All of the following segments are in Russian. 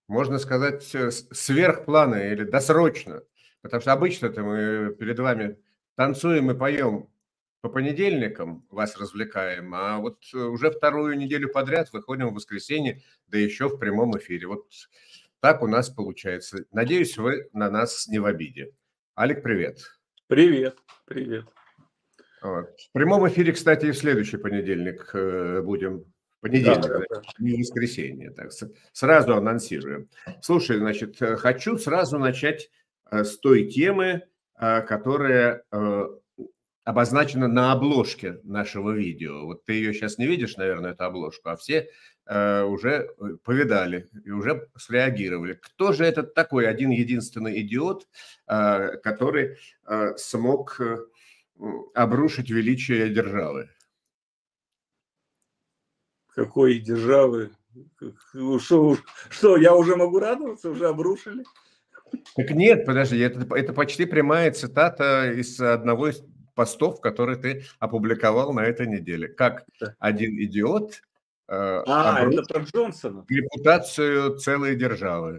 можно сказать, сверхпланы или досрочно. Потому что обычно-то мы перед вами танцуем и поем по понедельникам, вас развлекаем, а вот уже вторую неделю подряд выходим в воскресенье, да еще в прямом эфире. Вот так у нас получается. Надеюсь, вы на нас не в обиде. Алик, привет. Привет, привет. Вот. В прямом эфире, кстати, и в следующий понедельник будем. Понедельник, Да. не воскресенье. Так, сразу анонсируем. Слушай, значит, хочу сразу начать с той темы, которая обозначена на обложке нашего видео. Вот ты ее сейчас не видишь, наверное, эту обложку, а все уже повидали и уже среагировали. Кто же этот такой один-единственный идиот, который смог обрушить величие державы? Какой державы? Что, я уже могу радоваться? Уже обрушили? Так нет, подожди, это почти прямая цитата из одного из постов, который ты опубликовал на этой неделе. Как один идиот обрушил это про Джонсона. репутацию целой державы.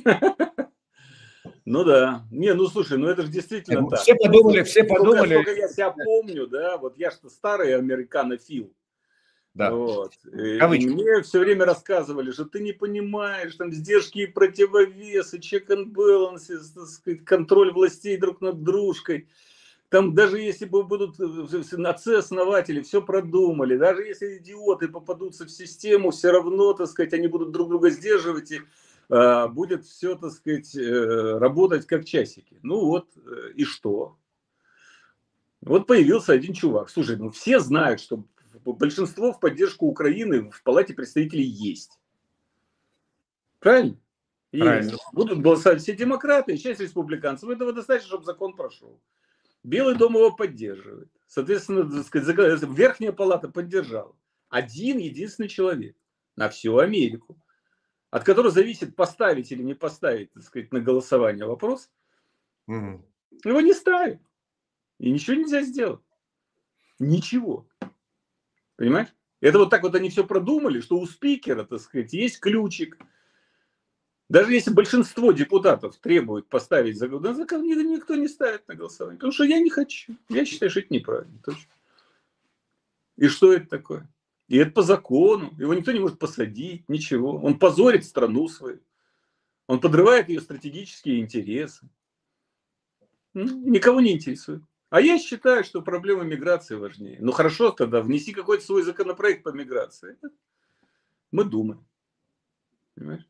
Ну да. Ну слушай, это же действительно так. Все подумали. Сколько я себя помню, да, вот я что старый американофил. Да. Вот. И мне все время рассказывали, что ты не понимаешь, там сдержки и противовесы, check and balances, так сказать, контроль властей друг над дружкой. Там даже если будут отцы-основатели все продумали, даже если идиоты попадутся в систему, все равно, так сказать, они будут друг друга сдерживать, и будет все, так сказать, работать как часики. Ну вот, и что? Вот появился один чувак. Слушай, все знают, что большинство в поддержку Украины в Палате представителей есть. Правильно? Правильно. Есть. Будут голосовать все демократы и часть республиканцев. Этого достаточно, чтобы закон прошел. Белый дом его поддерживает. Соответственно, так сказать, Верхняя палата поддержала. Один единственный человек на всю Америку, от которого зависит, поставить или не поставить, так сказать, на голосование вопрос, его не ставят. И ничего нельзя сделать. Ничего. Понимаешь? Это вот так вот они все продумали, что у спикера, так сказать, есть ключик. Даже если большинство депутатов требует поставить закон, никто не ставит на голосование. Потому что я не хочу. Я считаю, что это неправильно. Точно. И что это такое? И это по закону. Его никто не может посадить. Ничего. Он позорит страну свою. Он подрывает ее стратегические интересы. Никого не интересует. А я считаю, что проблема миграции важнее. Ну хорошо, тогда внеси какой-то свой законопроект по миграции. Мы думаем. Понимаешь?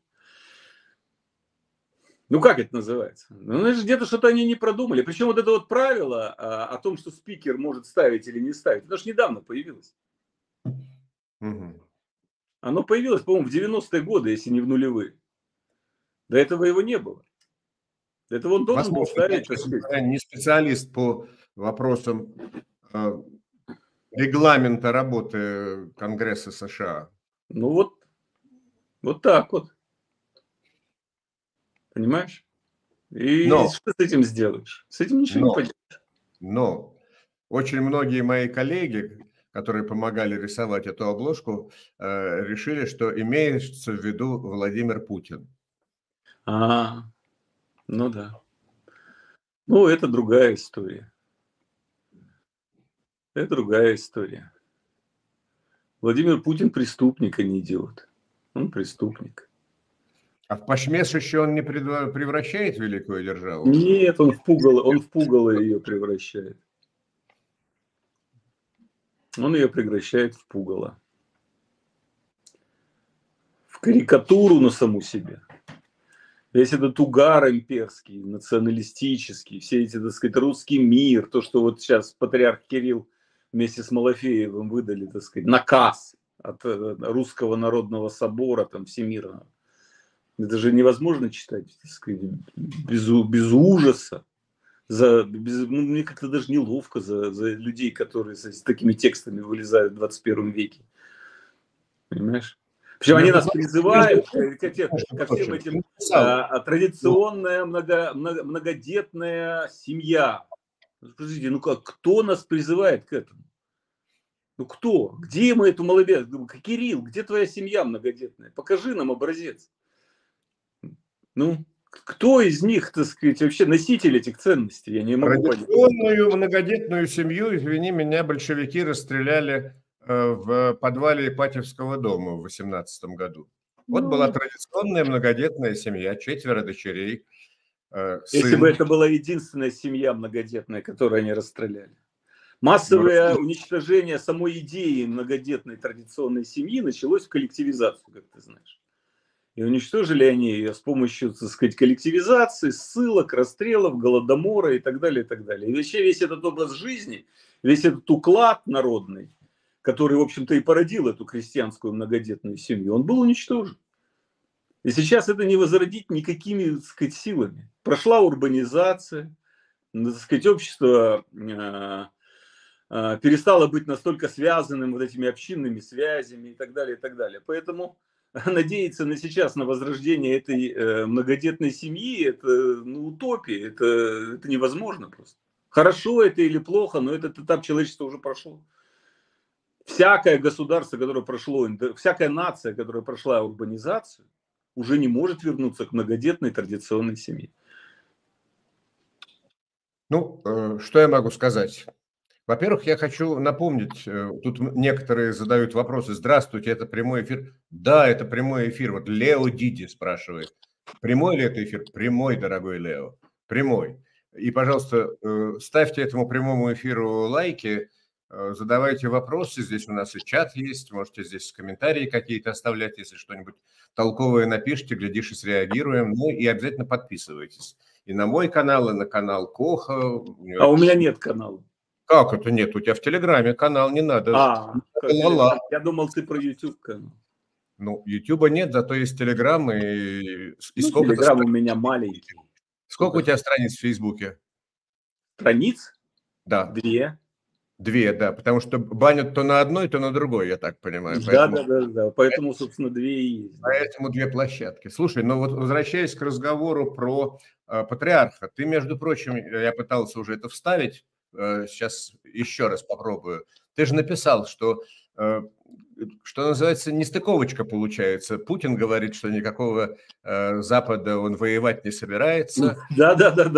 Ну как это называется? Ну значит, где-то что-то они не продумали. Причем вот это вот правило о том, что спикер может ставить или не ставить, это же недавно появилось. Оно появилось, по-моему, в 90-е годы, если не в нулевые. До этого его не было. До этого он должен был ставить. Я не специалист по вопросам регламента работы Конгресса США. Ну вот так вот. Понимаешь? И что с этим сделаешь? С этим ничего не поделаешь. Но очень многие мои коллеги, которые помогали рисовать эту обложку, решили, что имеется в виду Владимир Путин. Ну да. Ну, это другая история. Это другая история. Владимир Путин преступник, а не идиот. Он преступник. А в посмешище он не превращает великую державу? Нет, он в пугало ее превращает. Он ее превращает в пугало. В карикатуру на саму себя. Весь этот угар имперский, националистический, все эти, так сказать, русский мир, то, что вот сейчас патриарх Кирилл вместе с Малафеевым выдали, так сказать, наказ от Русского народного собора, там, всемирного. Это же невозможно читать, так сказать, без ужаса. Мне как-то даже неловко за людей, которые с такими текстами вылезают в 21 веке. Понимаешь? Причем они нас призывают ко всем этим традиционная многодетная семья. Скажите, ну как, кто нас призывает к этому? Ну кто? Где мы эту молодежь? Кирилл, где твоя семья многодетная? Покажи нам образец. Ну, кто из них, так сказать, вообще носитель этих ценностей? Я не могу понять. Традиционную многодетную семью, извини меня, большевики расстреляли в подвале Ипатьевского дома в 18 году. Вот была традиционная многодетная семья, 4 дочерей, Если бы сын. это была единственная семья многодетная, которую они расстреляли. Массовое уничтожение самой идеи многодетной традиционной семьи началось в коллективизацию, как ты знаешь. И уничтожили они ее с помощью, так сказать, коллективизации, ссылок, расстрелов, голодомора и так далее, и так далее. И вообще весь этот образ жизни, весь этот уклад народный, который, в общем-то, и породил эту крестьянскую многодетную семью, он был уничтожен. И сейчас это не возродить никакими, так сказать, силами. Прошла урбанизация, так сказать, общество перестало быть настолько связанным вот этими общинными связями и так далее, и так далее. Поэтому надеяться сейчас на возрождение этой многодетной семьи, это утопия, это невозможно просто. Хорошо это или плохо, но этот этап человечества уже прошел. Всякое государство, которое прошло, всякая нация, которая прошла урбанизацию, уже не может вернуться к многодетной традиционной семье. Ну, что я могу сказать? Во-первых, я хочу напомнить, тут некоторые задают вопросы. Здравствуйте, это прямой эфир. Да, это прямой эфир. Вот Лео Диди спрашивает. Прямой ли это эфир? Прямой, дорогой Лео. Прямой. И, пожалуйста, ставьте этому прямому эфиру лайки, задавайте вопросы. Здесь у нас и чат есть. Можете здесь комментарии какие-то оставлять, если что-нибудь толковое напишите, глядишь, и среагируем. Ну и обязательно подписывайтесь. И на мой канал, и на канал Коха. А у меня нет канала. Как это нет? У тебя в Телеграме канал, не надо. Я думал, ты про YouTube канал. Ну, Ютуба нет, зато есть Телеграм. И сколько Телеграм у меня маленький. Сколько у тебя страниц в Фейсбуке? Страниц? Да. 2. 2, да, потому что банят то на одной, то на другой, я так понимаю. Да. Поэтому, собственно, 2 и есть. Поэтому 2 площадки. Слушай, ну вот возвращаясь к разговору про патриарха, ты, между прочим, я пытался уже это вставить, сейчас еще раз попробую. Ты же написал, что называется, нестыковочка получается. Путин говорит, что никакого Запада он воевать не собирается. Да.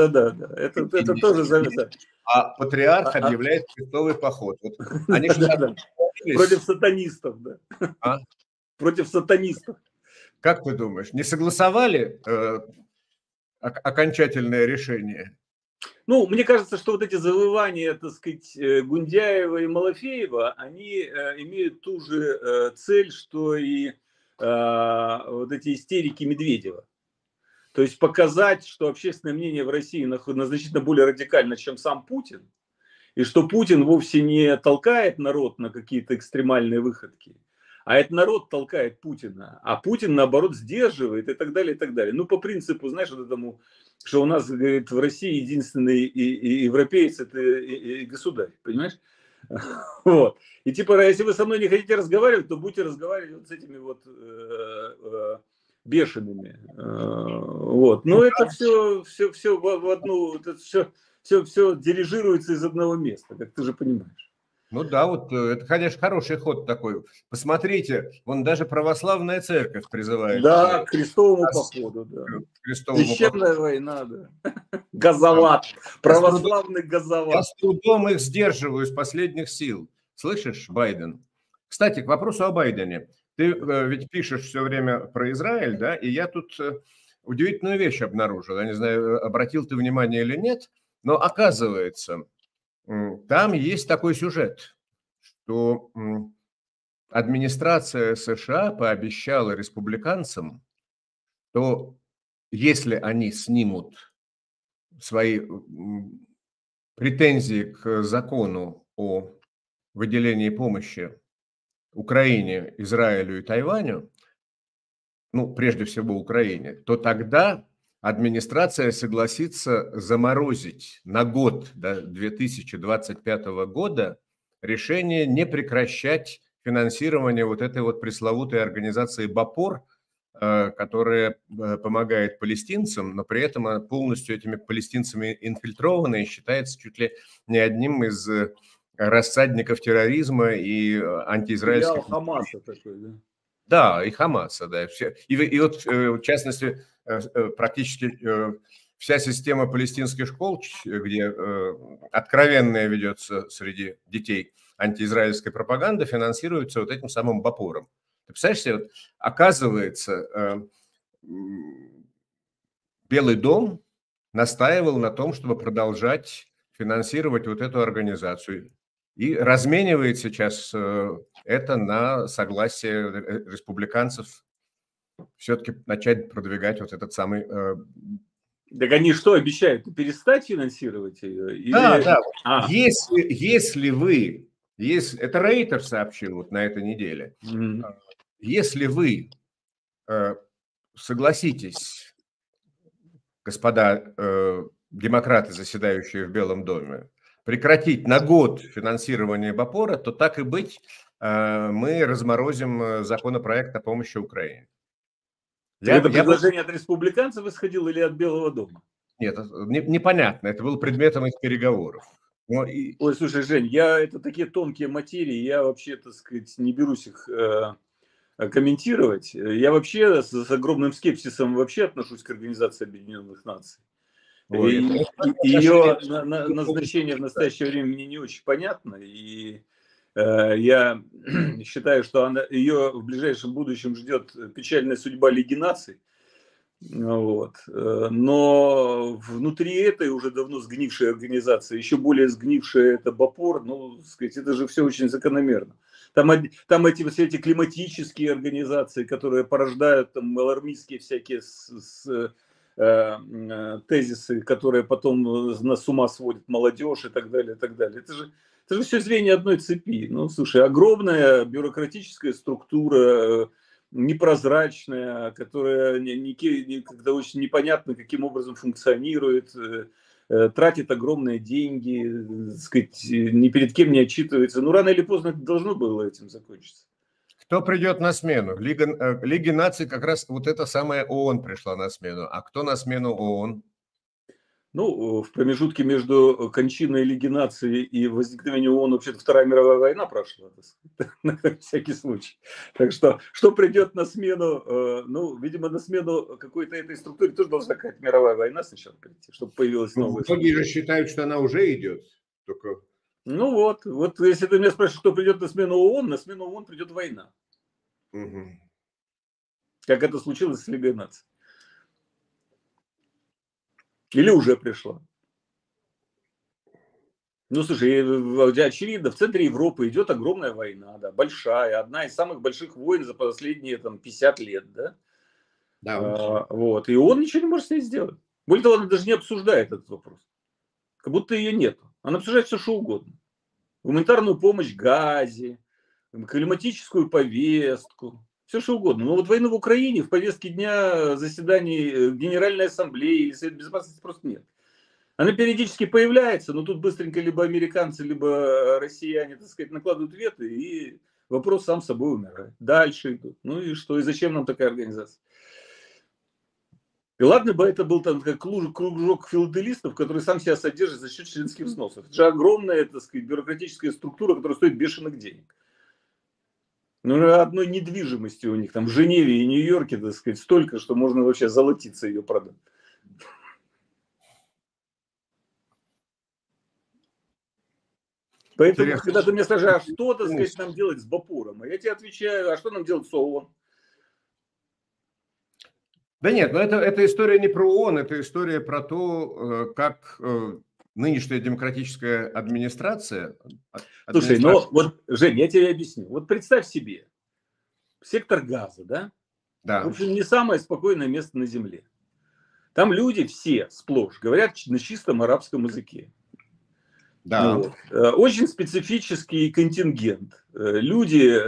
Это тоже заметно. А патриарх объявляет крестовый поход. Вот они против сатанистов, да. А? Против сатанистов. Как ты думаешь, не согласовали окончательное решение? Ну, мне кажется, что вот эти завоевания, так сказать, Гундяева и Малафеева, они имеют ту же цель, что и вот эти истерики Медведева. То есть показать, что общественное мнение в России значительно более радикально, чем сам Путин, и что Путин вовсе не толкает народ на какие-то экстремальные выходки, а этот народ толкает Путина, а Путин, наоборот, сдерживает и так далее, и так далее. Ну, по принципу, знаешь, вот этому, что у нас, говорит, в России единственный и европеец – это и государь, понимаешь? Вот. И типа, если вы со мной не хотите разговаривать, то будете разговаривать вот с этими вот бешеными. Вот. Но это все в одну, это все дирижируется из одного места, как ты же понимаешь. Ну да, вот это, конечно, хороший ход такой. Посмотрите, вон даже православная церковь призывает. Да, к крестовому походу, да. Священная война, да. Газоват, православный газоват. Я с трудом их сдерживаю из последних сил. Слышишь, Байден? Кстати, к вопросу о Байдене. Ты ведь пишешь все время про Израиль, да, и я тут удивительную вещь обнаружил. Я не знаю, обратил ты внимание или нет, но оказывается, там есть такой сюжет, что администрация США пообещала республиканцам, что если они снимут свои претензии к закону о выделении помощи Украине, Израилю и Тайваню, ну, прежде всего Украине, то тогда администрация согласится заморозить на год до 2025 года решение не прекращать финансирование вот этой вот пресловутой организации БАПОР, которая помогает палестинцам, но при этом полностью этими палестинцами инфильтрована и считается чуть ли не одним из рассадников терроризма и антиизраильских... Хамаса такой, да? Да, и Хамаса, да. И вот, в частности, практически вся система палестинских школ, где откровенная ведется среди детей антиизраильская пропаганда, финансируется вот этим самым Бапуром. Ты представляешь себе, вот, оказывается, Белый дом настаивал на том, чтобы продолжать финансировать вот эту организацию. И разменивает сейчас это на согласие республиканцев все-таки начать продвигать вот этот самый... Так они что обещают? Перестать финансировать ее? Да, Или... да. А. Если вы... Это Рейтер сообщил вот на этой неделе. Если вы согласитесь, господа демократы, заседающие в Белом доме, прекратить на год финансирование Бапора, то так и быть, мы разморозим законопроект о помощи Украине. Это предложение от республиканцев исходило или от Белого дома? Нет, непонятно. Это было предметом их переговоров. Ой, слушай, Жень, это такие тонкие материи, я вообще, так сказать, не берусь их комментировать. Я вообще с огромным скепсисом вообще отношусь к Организации Объединенных Наций. Ее назначение в настоящее время мне не очень понятно, и я считаю, что ее в ближайшем будущем ждет печальная судьба Лиги наций. Вот. Но внутри этой уже давно сгнившей организации, еще более сгнившая это Бапор, ну, сказать, это же все очень закономерно. Там все эти климатические организации, которые порождают там алармистские всякие тезисы, которые потом с ума сводят молодежь и так далее, и так далее. Это же все звенья одной цепи. Ну, слушай, огромная бюрократическая структура, непрозрачная, которая когда очень непонятно, каким образом функционирует, тратит огромные деньги, сказать, ни перед кем не отчитывается. Ну, рано или поздно это должно было этим закончиться. Кто придет на смену? Лиге наций как раз вот эта самая ООН пришла на смену. А кто на смену ООН? Ну, в промежутке между кончиной Лиги наций и возникновением ООН вообще-то Вторая мировая война прошла, на всякий случай. Так что придет на смену, ну, видимо, на смену какой-то этой структуре тоже должна какая-то мировая война сначала прийти, чтобы появилась новая структура. Многие же считают, что она уже идет. Только... Ну вот, если ты меня спрашиваешь, кто придет на смену ООН придет война. Угу. Как это случилось с Лигой наций. Или уже пришла. Ну, слушай, очевидно, в центре Европы идет огромная война, да, большая, одна из самых больших войн за последние там, 50 лет, да? Да. Вот, и он ничего не может с ней сделать. Более того, она даже не обсуждает этот вопрос. Как будто ее нет. Она обсуждает все, что угодно. Гуманитарную помощь Газе, климатическую повестку, все, что угодно. Но вот войну в Украине в повестке дня заседаний Генеральной Ассамблеи или Совета Безопасности просто нет. Она периодически появляется, но тут быстренько либо американцы, либо россияне, так сказать, накладывают вето, и вопрос сам собой умирает. Дальше идут. Ну и что? И зачем нам такая организация? И ладно бы это был там как кружок филателистов, который сам себя содержит за счет членских взносов. Это же огромная, так сказать, бюрократическая структура, которая стоит бешеных денег. Ну, одной недвижимости у них там в Женеве и Нью-Йорке, так сказать, столько, что можно вообще золотиться ее продать. Поэтому, интересно, когда ты мне скажешь, а что, так сказать, нам делать с Бапуром? А я тебе отвечаю, а что нам делать с ООН? Да нет, но это история не про ООН, это история про то, как нынешняя демократическая администрация... Слушай, ну вот, Жень, я тебе объясню. Вот представь себе, сектор Газа, да? Да. В общем, не самое спокойное место на Земле. Там люди все сплошь говорят на чистом арабском языке. Да. Вот. Очень специфический контингент. Люди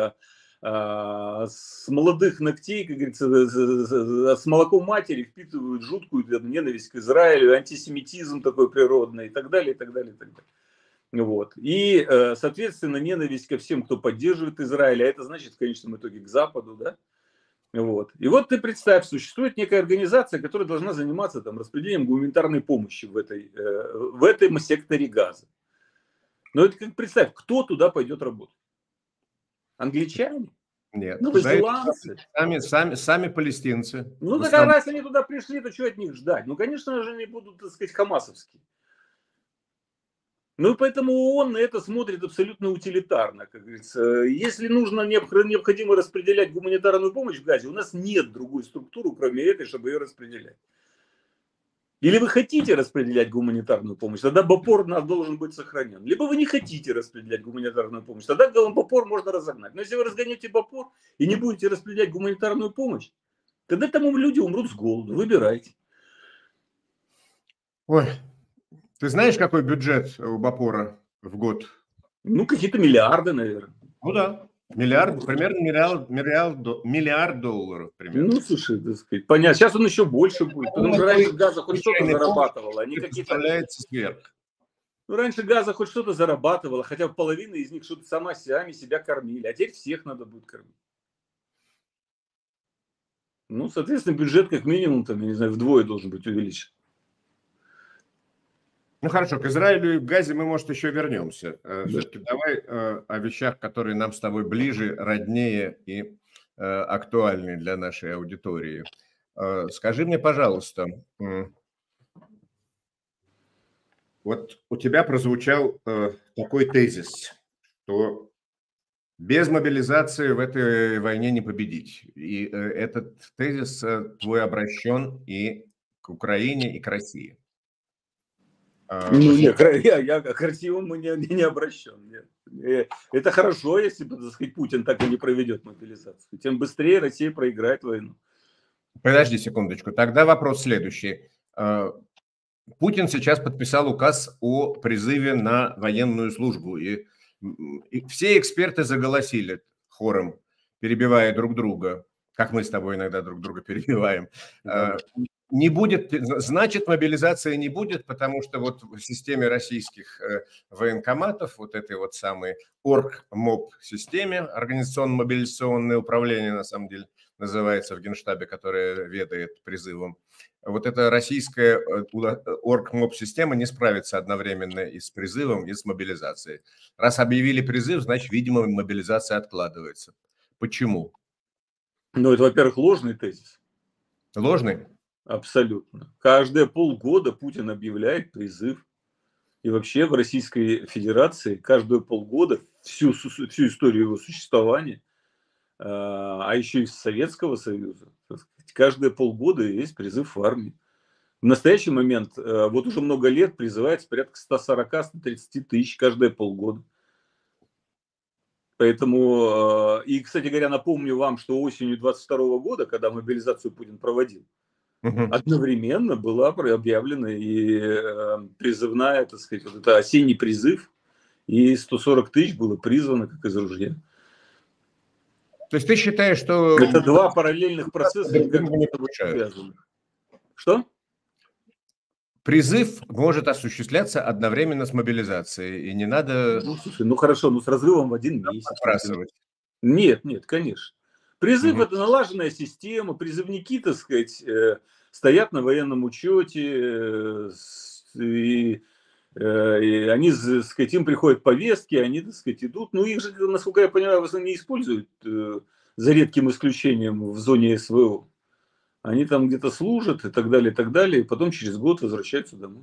с молодых ногтей, как говорится, с молоком матери впитывают жуткую ненависть к Израилю, антисемитизм такой природный и так далее, и так далее, и так далее. Вот. И, соответственно, ненависть ко всем, кто поддерживает Израиль, а это значит в конечном итоге к Западу, да? Вот. И вот ты представь, существует некая организация, которая должна заниматься там, распределением гуманитарной помощи в этом секторе Газа. Но это как представь, кто туда пойдет работать? Англичане? Нет. Новозеландцы. Сами палестинцы. Ну, так раз они туда пришли, то что от них ждать? Ну, конечно же, они будут, так сказать, хамасовские. Ну, и поэтому ООН на это смотрит абсолютно утилитарно, как говорится. Если нужно, необходимо распределять гуманитарную помощь в Газе, у нас нет другой структуры, кроме этой, чтобы ее распределять. Или вы хотите распределять гуманитарную помощь, тогда БОПОР должен быть сохранен. Либо вы не хотите распределять гуманитарную помощь, тогда БОПОР можно разогнать. Но если вы разгонете БОПОР и не будете распределять гуманитарную помощь, тогда там люди умрут с голоду. Выбирайте. Ой, ты знаешь, какой бюджет у БОПОРа в год? Ну, какие-то миллиарды, наверное. Ну да. Примерно миллиард долларов. Примерно. Ну, слушай, так сказать, понятно. Сейчас он еще больше будет. Потому что раньше Газа хоть что-то зарабатывала. Они какие-то... Ну, раньше Газа хоть что-то зарабатывала, хотя половина из них что-то сами себя кормили. А теперь всех надо будет кормить. Ну, соответственно, бюджет как минимум, там, я не знаю, вдвое должен быть увеличен. Ну хорошо, к Израилю и Газе мы, может, еще вернемся. Все-таки давай о вещах, которые нам с тобой ближе, роднее и актуальны для нашей аудитории. Скажи мне, пожалуйста, вот у тебя прозвучал такой тезис, что без мобилизации в этой войне не победить. И этот тезис твой обращен и к Украине, и к России. Ну, нет, я к красивому не обращен. Нет. Это хорошо, если, так сказать, Путин так и не проведет мобилизацию. Тем быстрее Россия проиграет войну. Подожди секундочку. Тогда вопрос следующий. Путин сейчас подписал указ о призыве на военную службу. И все эксперты заголосили хором, перебивая друг друга, как мы с тобой иногда друг друга перебиваем. Не будет, значит, мобилизации не будет, потому что вот в системе российских военкоматов, вот этой вот самой ОРГ-МОБ-системе, организационно-мобилизационное управление, на самом деле, называется в Генштабе, которое ведает призывом, вот эта российская ОРГ-МОБ-система не справится одновременно и с призывом, и с мобилизацией. Раз объявили призыв, значит, видимо, мобилизация откладывается. Почему? Ну, это, во-первых, ложный тезис. Ложный? Абсолютно. Каждые полгода Путин объявляет призыв. И вообще в Российской Федерации каждые полгода всю историю его существования, а еще из Советского Союза, каждые полгода есть призыв в армию. В настоящий момент, вот уже много лет, призывается порядка 140-130 тысяч каждые полгода. Поэтому, и, кстати говоря, напомню вам, что осенью 2022 года, когда мобилизацию Путин проводил, одновременно была объявлена и призывная, так сказать, вот это осенний призыв, и 140 тысяч было призвано как из ружья. То есть ты считаешь, что... Это два параллельных процесса, никак не связанных. Что? Призыв может осуществляться одновременно с мобилизацией, и не надо... Ну, слушай, ну хорошо, ну с разрывом в один месяц. Нет, конечно. Призыв это налаженная система, призывники, так сказать, стоят на военном учете, и они, так сказать, им приходят повестки, они, так сказать, идут. Ну, их же, насколько я понимаю, в основном не используют, за редким исключением, в зоне СВО. Они там где-то служат и так далее, и потом через год возвращаются домой.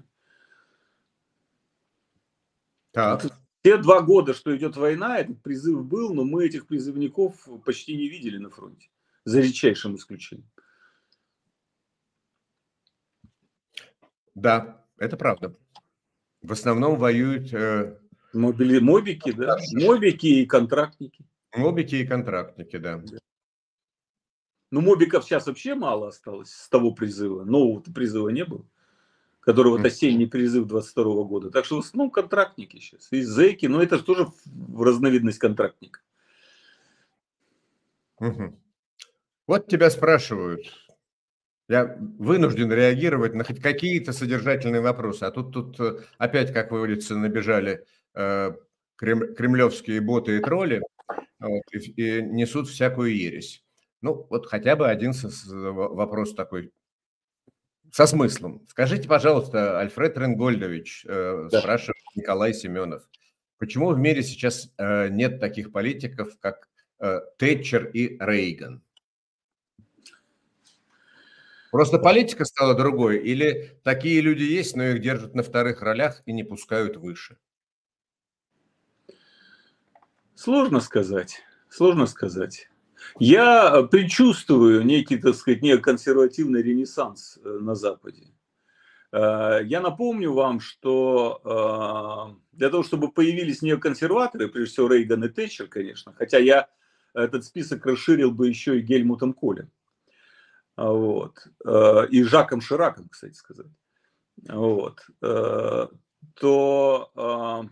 Так. Те 2 года, что идет война, этот призыв был, но мы этих призывников почти не видели на фронте, за редчайшим исключением. Да, это правда. В основном воюют... Мобики, да? Мобики и контрактники. Мобики и контрактники, да. Ну, мобиков сейчас вообще мало осталось с того призыва. Нового призыва не было. Который вот осенний призыв 22 года. Так что в основном контрактники сейчас. И зэки, но это же тоже разновидность контрактника. Вот тебя спрашивают. Я вынужден реагировать на хоть какие-то содержательные вопросы. А тут опять, как говорится, набежали кремлевские боты и тролли и несут всякую ересь. Ну, вот хотя бы один вопрос такой со смыслом. Скажите, пожалуйста, Альфред Ренгольдович, спрашивает Николай Семенов, почему в мире сейчас нет таких политиков, как Тэтчер и Рейган? Просто политика стала другой, или такие люди есть, но их держат на вторых ролях и не пускают выше? Сложно сказать. Сложно сказать. Я предчувствую некий, так сказать, неоконсервативный ренессанс на Западе. Я напомню вам, что для того, чтобы появились неоконсерваторы, прежде всего Рейган и Тэтчер, конечно, хотя я этот список расширил бы еще и Гельмутом Колем, вот, и Жаком Шираком, кстати сказать, вот, то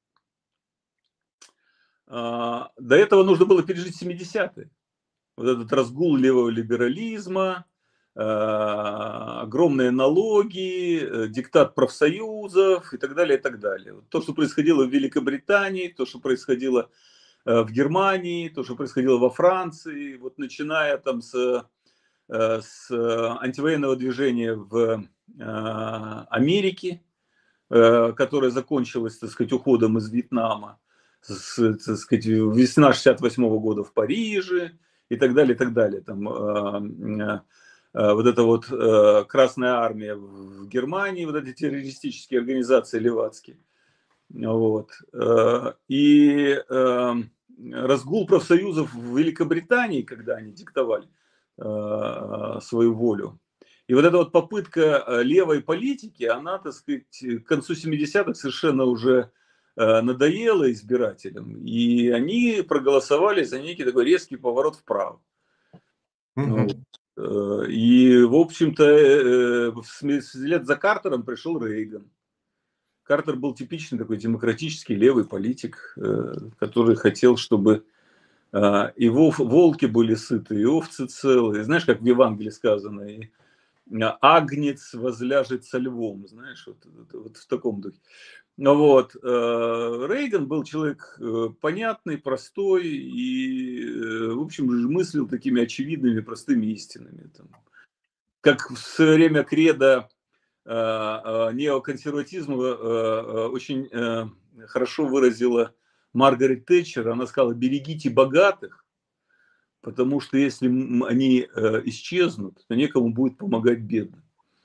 до этого нужно было пережить 70-е. Вот этот разгул левого либерализма, огромные налоги, диктат профсоюзов и так далее, и так далее. То, что происходило в Великобритании, то, что происходило в Германии, то, что происходило во Франции, вот начиная там с антивоенного движения в Америке, которое закончилось, так сказать, уходом из Вьетнама, так сказать, весна 68-го года в Париже и так далее, и так далее. Там, вот эта вот Красная Армия в Германии, вот эти террористические организации левацкие. Вот. И разгул профсоюзов в Великобритании, когда они диктовали свою волю. И вот эта вот попытка левой политики, она, так сказать, к концу 70-х совершенно уже надоела избирателям. И они проголосовали за некий такой резкий поворот вправо. Вот. И, в общем-то, вслед за Картером пришел Рейган. Картер был типичный такой демократический левый политик, который хотел, чтобы и волки были сыты, и овцы целые. Знаешь, как в Евангелии сказано, и агнец возляжет со львом, знаешь, вот в таком духе. Вот. Рейган был человек понятный, простой и, в общем, мыслил такими очевидными, простыми истинами. Там. Как в свое время кредо неоконсерватизма очень хорошо выразила Маргарет Тэтчер. Она сказала: берегите богатых, потому что если они исчезнут, то некому будет помогать бедным.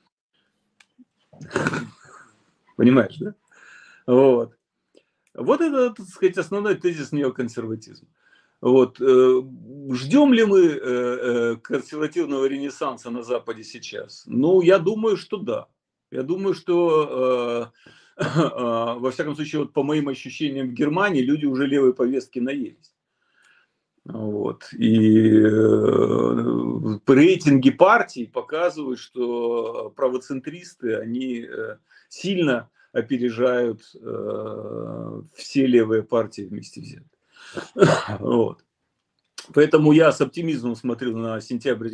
Понимаешь, да? Вот. Вот это, так сказать, основной тезис неоконсерватизма. Вот. Ждем ли мы консервативного ренессанса на Западе сейчас? Ну, я думаю, что да. Я думаю, что, во всяком случае, вот по моим ощущениям, в Германии люди уже левой повестки наелись. Вот. И рейтинги партий показывают, что правоцентристы, они сильно опережают все левые партии вместе взятые. Вот. Поэтому я с оптимизмом смотрю на сентябрь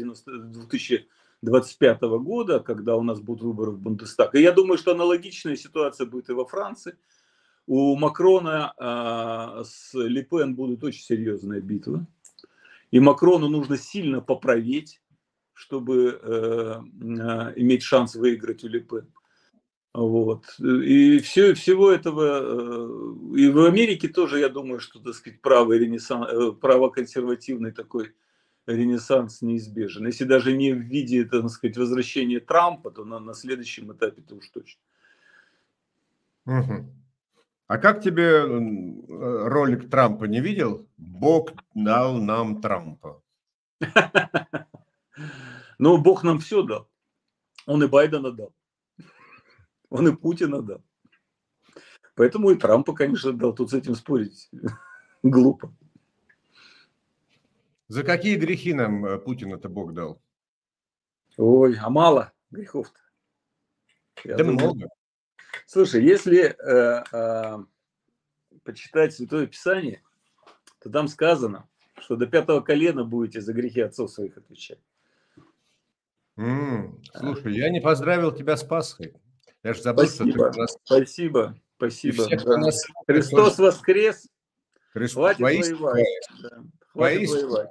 2025 года, когда у нас будут выборы в Бундестаг. И я думаю, что аналогичная ситуация будет и во Франции. У Макрона с Ле Пен будут очень серьезные битвы. И Макрону нужно сильно поправить, чтобы иметь шанс выиграть у Ле Пен. Вот. И всего этого, и в Америке тоже, я думаю, что, так сказать, правоконсервативный такой ренессанс неизбежен. Если даже не в виде, так сказать, возвращения Трампа, то на следующем этапе-то уж точно. А как тебе ролик Трампа не видел? Бог дал нам Трампа. Ну, Бог нам все дал. Он и Байдена дал. Он и Путина дал. Поэтому и Трампа, конечно, дал. Тут с этим спорить глупо. За какие грехи нам Путина-то Бог дал? Ой, а мало грехов-то. Да много. Слушай, если почитать Святое Писание, то там сказано, что до 5-го колена будете за грехи отцов своих отвечать. Слушай, я не поздравил тебя с Пасхой. Я же забыл, спасибо, что ты у нас... Спасибо. Всех, Да. нас Христос тоже... воскрес. Хватит воевать. Да. Хватит воевать.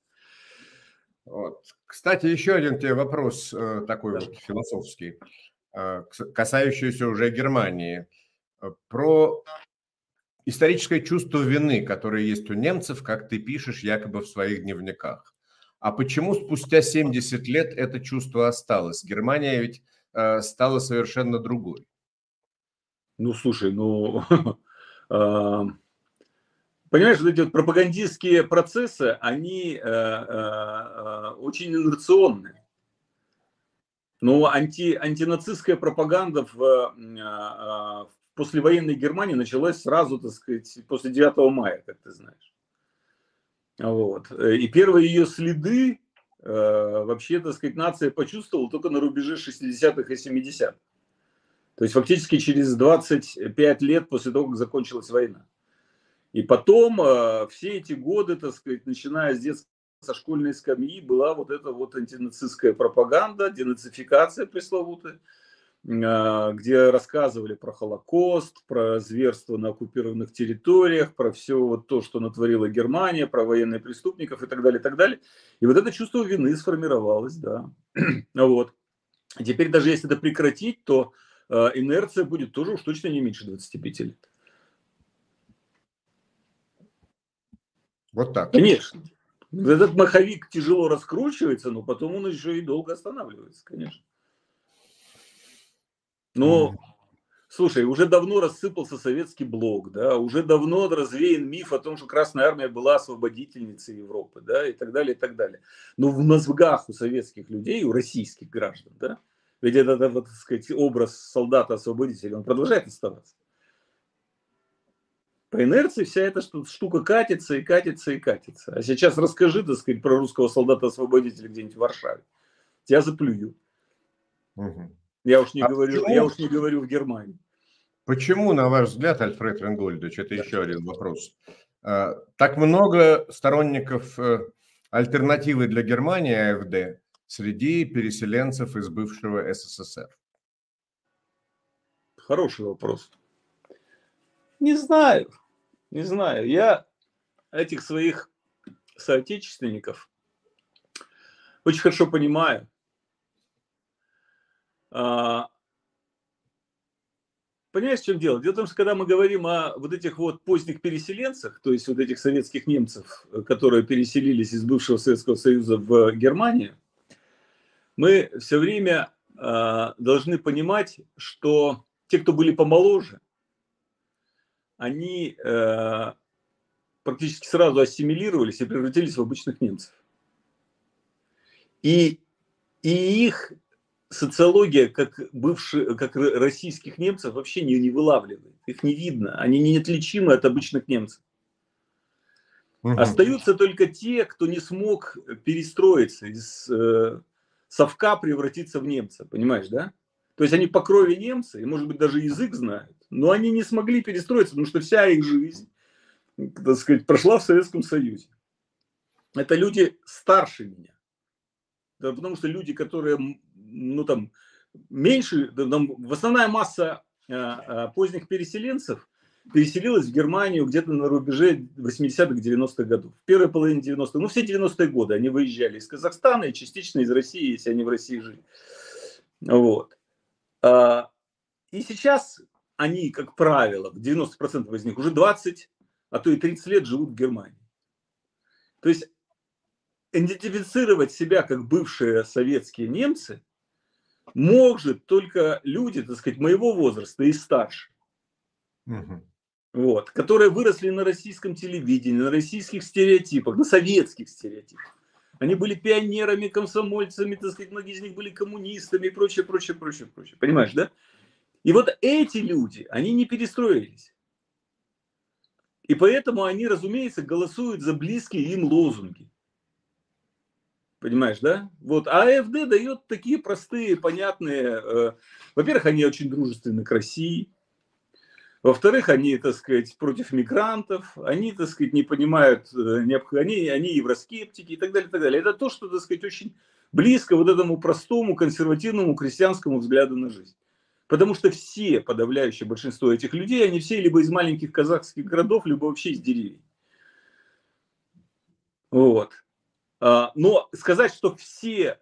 Вот. Кстати, еще один тебе вопрос такой вот философский, касающийся уже Германии. Про историческое чувство вины, которое есть у немцев, как ты пишешь якобы в своих дневниках. А почему спустя 70 лет это чувство осталось? Германия ведь стала совершенно другой. Ну, слушай, ну, а, понимаешь, вот эти вот пропагандистские процессы, они очень инерционные. Но антинацистская пропаганда в послевоенной Германии началась сразу, так сказать, после 9 мая, как ты знаешь. Вот. И первые ее следы вообще, так сказать, нация почувствовала только на рубеже 60-х и 70-х. То есть фактически через 25 лет после того, как закончилась война. И потом все эти годы, так сказать, начиная с детства, со школьной скамьи, была вот эта вот антинацистская пропаганда, денацификация пресловутая, где рассказывали про Холокост, про зверство на оккупированных территориях, про все вот то, что натворила Германия, про военных преступников и так далее, и так далее. И вот это чувство вины сформировалось, да. Вот. И теперь даже если это прекратить, то инерция будет тоже уж точно не меньше 25 лет. Вот так. Конечно. Этот маховик тяжело раскручивается, но потом он еще и долго останавливается, конечно. Но, слушай, уже давно рассыпался советский блок, да, уже давно развеян миф о том, что Красная Армия была освободительницей Европы, да, и так далее, и так далее. Но в мозгах у советских людей, у российских граждан, да, ведь этот, вот, так сказать, образ солдата-освободителя, он продолжает оставаться. По инерции вся эта штука катится и катится и катится. А сейчас расскажи, так сказать, про русского солдата-освободителя где-нибудь в Варшаве. Тебя заплюют. Угу. Я уж не говорю в Германии. Почему, на ваш взгляд, Альфред Вингольдович, это еще один вопрос, так много сторонников альтернативы для Германии, АФД, среди переселенцев из бывшего СССР? Хороший вопрос. Не знаю. Я этих своих соотечественников очень хорошо понимаю. Понимаешь, в чем дело? Дело в том, что когда мы говорим о вот этих вот поздних переселенцах, то есть вот этих советских немцев, которые переселились из бывшего Советского Союза в Германию, мы все время должны понимать, что те, кто были помоложе, они практически сразу ассимилировались и превратились в обычных немцев. И их социология, как российских немцев, вообще не вылавливает. Их не видно. Они неотличимы от обычных немцев. Остаются только те, кто не смог перестроиться, из совка превратиться в немца. Понимаешь, да? То есть они по крови немцы, и, может быть, даже язык знают, но они не смогли перестроиться, потому что вся их жизнь, так сказать, прошла в Советском Союзе. Это люди старше меня. Да, потому что люди, которые, ну там, меньше, там, основная масса поздних переселенцев переселилась в Германию где-то на рубеже 80-х, 90-х годов. В первой половине 90-х, ну все 90-е годы они выезжали из Казахстана и частично из России, если они в России жили. Вот. И сейчас они, как правило, 90% из них уже 20, а то и 30 лет живут в Германии. То есть идентифицировать себя как бывшие советские немцы может только люди, так сказать, моего возраста и старше. Вот, которые выросли на российском телевидении, на российских стереотипах, на советских стереотипах. Они были пионерами, комсомольцами, так сказать, многие из них были коммунистами и прочее, прочее, прочее, прочее. Понимаешь, да? И вот эти люди, они не перестроились. И поэтому они, разумеется, голосуют за близкие им лозунги. Понимаешь, да? Вот. А АФД дает такие простые, понятные... Во-первых, они очень дружественны к России. Во-вторых, они, так сказать, против мигрантов. Они, так сказать, не понимают... Они евроскептики и так далее, и так далее. Это то, что, так сказать, очень близко вот этому простому, консервативному, крестьянскому взгляду на жизнь. Потому что все, подавляющее большинство этих людей, они все либо из маленьких казахских городов, либо вообще из деревень. Вот. Но сказать, что все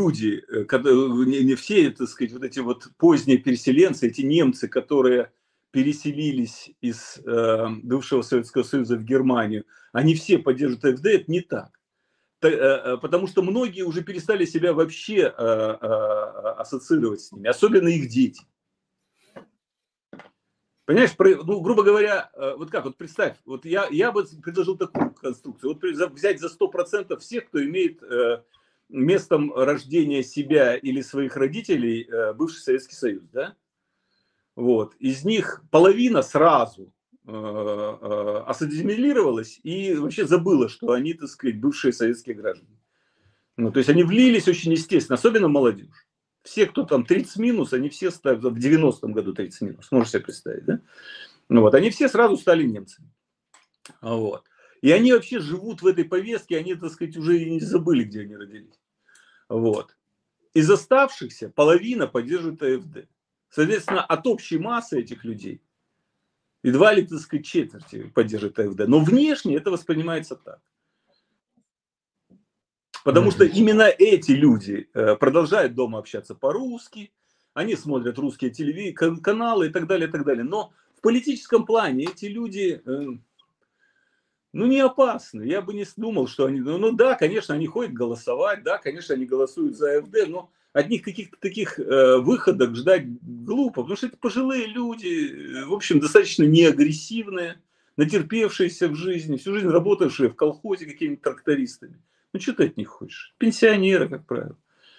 люди, не все, так сказать, вот эти вот поздние переселенцы, эти немцы, которые переселились из бывшего Советского Союза в Германию, они все поддерживают АфД, это не так. Потому что многие уже перестали себя вообще ассоциировать с ними, особенно их дети. Понимаешь, ну, грубо говоря, вот как, вот представь, вот я бы предложил такую конструкцию. Вот взять за 100% всех, кто имеет местом рождения себя или своих родителей бывший Советский Союз, да? Вот. Из них половина сразу ассимилировалась и вообще забыла, что они, так сказать, бывшие советские граждане. Ну, то есть они влились очень естественно, особенно молодежь. Все, кто там 30 минус, они все стали, в 90-м году 30 минус, можешь себе представить, да? Ну, вот, они все сразу стали немцами. Вот. И они вообще живут в этой повестке, они, так сказать, уже и не забыли, где они родились. Вот. Из оставшихся половина поддерживает АфД. Соответственно, от общей массы этих людей едва ли, так сказать, четверти поддерживает АфД. Но внешне это воспринимается так. Потому что именно эти люди продолжают дома общаться по-русски, они смотрят русские каналы и так далее, и так далее. Но в политическом плане эти люди, ну, не опасны. Я бы не думал, что они... Ну да, конечно, они ходят голосовать, да, конечно, они голосуют за АфД, но от них каких-то таких выходок ждать глупо, потому что это пожилые люди, в общем, достаточно неагрессивные, натерпевшиеся в жизни, всю жизнь работавшие в колхозе какими-то трактористами. Ну, что ты от них хочешь? Пенсионеры, как правило.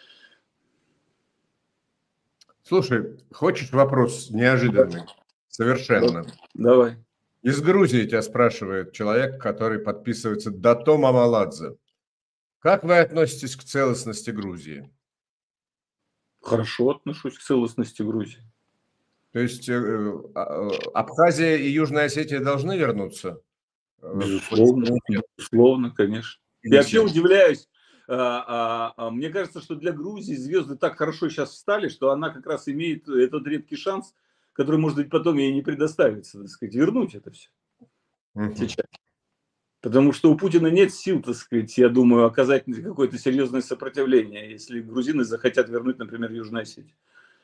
Слушай, хочешь вопрос неожиданный? Совершенно. Давай. Из Грузии тебя спрашивает человек, который подписывается Дато Мамаладзе. Как вы относитесь к целостности Грузии? Хорошо отношусь к целостности Грузии. То есть Абхазия и Южная Осетия должны вернуться? Безусловно, безусловно, конечно. Я вообще удивляюсь. Мне кажется, что для Грузии звезды так хорошо сейчас встали, что она как раз имеет этот редкий шанс, который, может быть, потом ей не предоставится, так сказать, вернуть это все сейчас. Потому что у Путина нет сил, так сказать, я думаю, оказать какое-то серьезное сопротивление, если грузины захотят вернуть, например, Южную Осетию.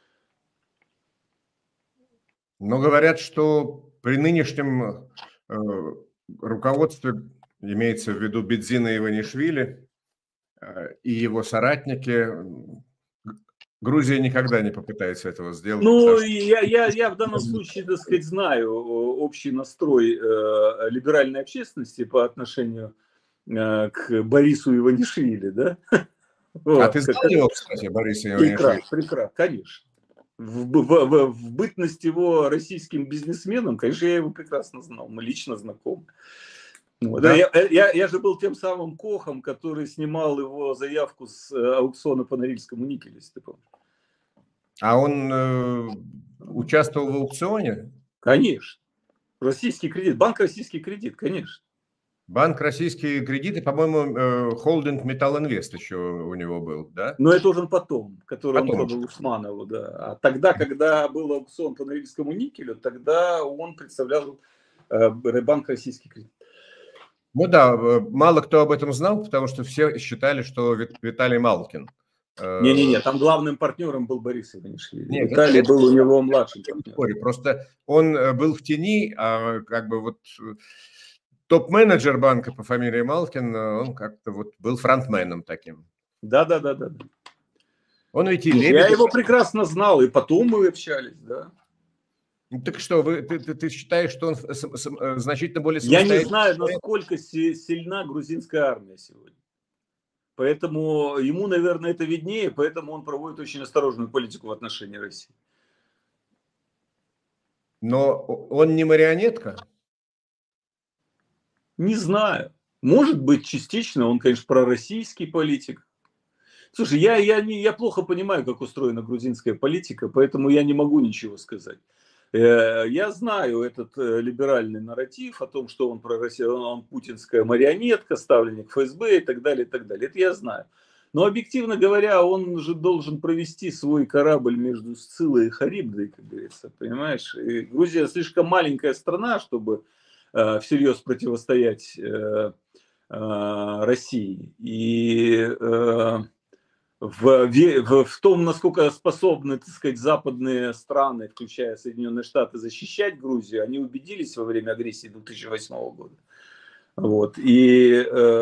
Но говорят, что при нынешнем руководстве, имеется в виду Бедзина Иванишвили и его соратники, Грузия никогда не попытается этого сделать. Ну, я в данном случае, так сказать, знаю общий настрой либеральной общественности по отношению к Борису Иванишвили, да? А ты знал его, кстати, Бориса Иванишвили? Прекрасно, конечно. В бытность его российским бизнесменом, конечно, я его прекрасно знал, мы лично знакомы. Да? Я же был тем самым Кохом, который снимал его заявку с аукциона по Норильскому никелю, если ты помнишь. А он участвовал в аукционе? Конечно. Российский кредит, банк «Российский кредит», конечно. Банк «Российские кредиты», по-моему, холдинг «Металлинвест» еще у него был, да? Но это уже потом, который он продал Усманову, да. А тогда, когда был аукцион по Норильскому никелю, тогда он представлял банк «Российский кредит». Ну да, мало кто об этом знал, потому что все считали, что Виталий Малкин. Не-не-не, там главным партнером был Борис Иванишвили. Нет, Виталий был у него младшим партнером. Просто он был в тени, а как бы вот топ-менеджер банка по фамилии Малкин, он как-то вот был фронтменом таким. Да. Он ведь и Я его прекрасно знал, и потом мы общались, да. Ну, так что, ты считаешь, что он значительно более самостоятельный? Я не знаю, насколько сильна грузинская армия сегодня. Поэтому ему, наверное, это виднее, поэтому он проводит очень осторожную политику в отношении России. Но он не марионетка? Не знаю. Может быть, частично. Он, конечно, пророссийский политик. Слушай, я плохо понимаю, как устроена грузинская политика, поэтому я не могу ничего сказать. Я знаю этот либеральный нарратив о том, что он он путинская марионетка, ставленник ФСБ и так далее, и так далее. Это я знаю. Но объективно говоря, он же должен провести свой корабль между Сциллой и Харибдой, как говорится, понимаешь? И Грузия слишком маленькая страна, чтобы всерьез противостоять России. И в том, насколько способны, так сказать, западные страны, включая Соединенные Штаты, защищать Грузию, они убедились во время агрессии 2008 года. Вот. И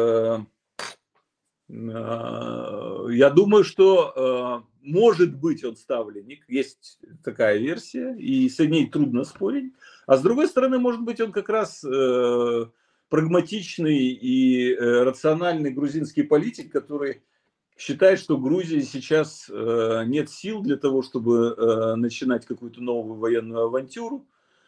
я думаю, что может быть он ставленник, есть такая версия, и с ней трудно спорить. А с другой стороны, может быть, он как раз прагматичный и рациональный грузинский политик, который считает, что в Грузии сейчас нет сил для того, чтобы начинать какую-то новую военную авантюру,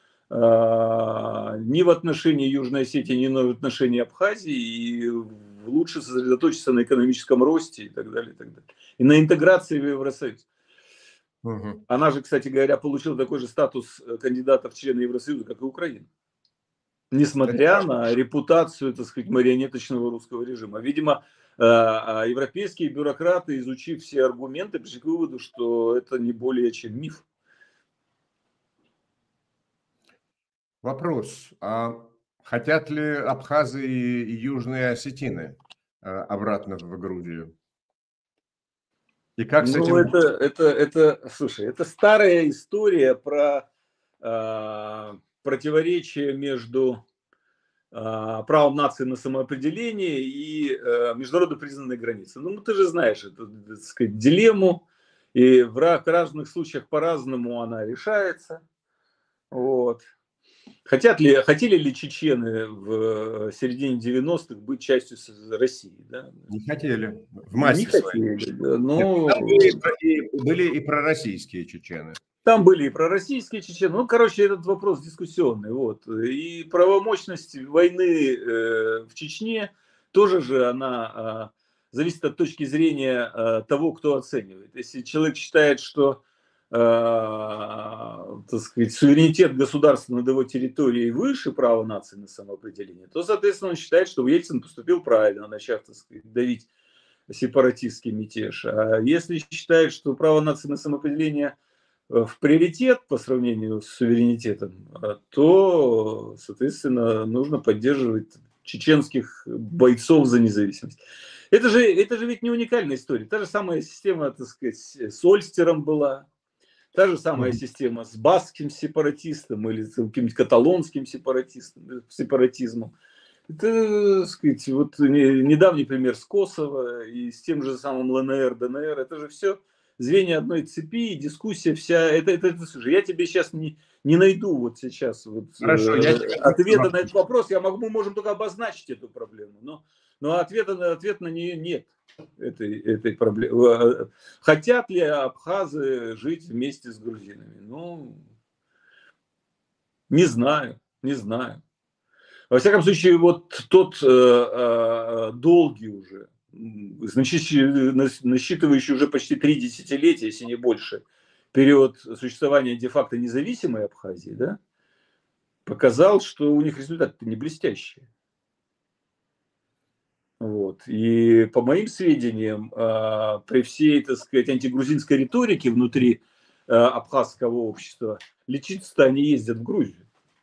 ни в отношении Южной Осетии, ни в отношении Абхазии, и лучше сосредоточиться на экономическом росте и так далее, и так далее. И на интеграции в Евросоюз. Угу. Она же, кстати говоря, получила такой же статус кандидата в члены Евросоюза, как и Украина. Несмотря на репутацию, так сказать, марионеточного русского режима. Видимо, европейские бюрократы, изучив все аргументы, пришли к выводу, что это не более чем миф. Вопрос. А хотят ли абхазы и южные осетины обратно в Грузию? И как с этим... Слушай, это старая история про противоречие между правом нации на самоопределение и международно признанной границей. Ну, ты же знаешь эту, так сказать, дилемму, и в разных случаях по-разному она решается. Вот. Хотели ли чечены в середине 90-х быть частью России? Да? Не хотели. В массе Не хотели. Да, но... были и пророссийские чечены. Там были и пророссийские чечены. Ну, короче, этот вопрос дискуссионный. Вот. И правомощность войны в Чечне тоже же она зависит от точки зрения того, кто оценивает. Если человек считает, что так сказать, суверенитет государства над его территорией выше права нации на самоопределение, то, соответственно, он считает, что Ельцин поступил правильно, начав, так сказать, давить сепаратистский мятеж. А если считает, что право нации на самоопределение в приоритет по сравнению с суверенитетом, то, соответственно, нужно поддерживать чеченских бойцов за независимость. Это же ведь не уникальная история. Та же самая система, так сказать, с Ольстером была. Та же самая система с баскским сепаратистом или с каким-нибудь каталонским сепаратизмом. Это, так сказать, вот недавний пример с Косово и с тем же самым ЛНР, ДНР. Это же все звенья одной цепи, дискуссия вся. Слушай, я тебе сейчас не найду вот сейчас Хорошо, ответа на этот вопрос. Мы можем только обозначить эту проблему, но ответа на нее нет. Этой проблемы. Хотят ли абхазы жить вместе с грузинами? Ну, не знаю. Во всяком случае, вот тот долгий уже, насчитывающий уже почти 3 десятилетия, если не больше, период существования де-факто независимой Абхазии, да, показал, что у них результаты не блестящие. Вот. И по моим сведениям, при всей, так сказать, антигрузинской риторике внутри абхазского общества, лечиться-то они ездят в Грузию.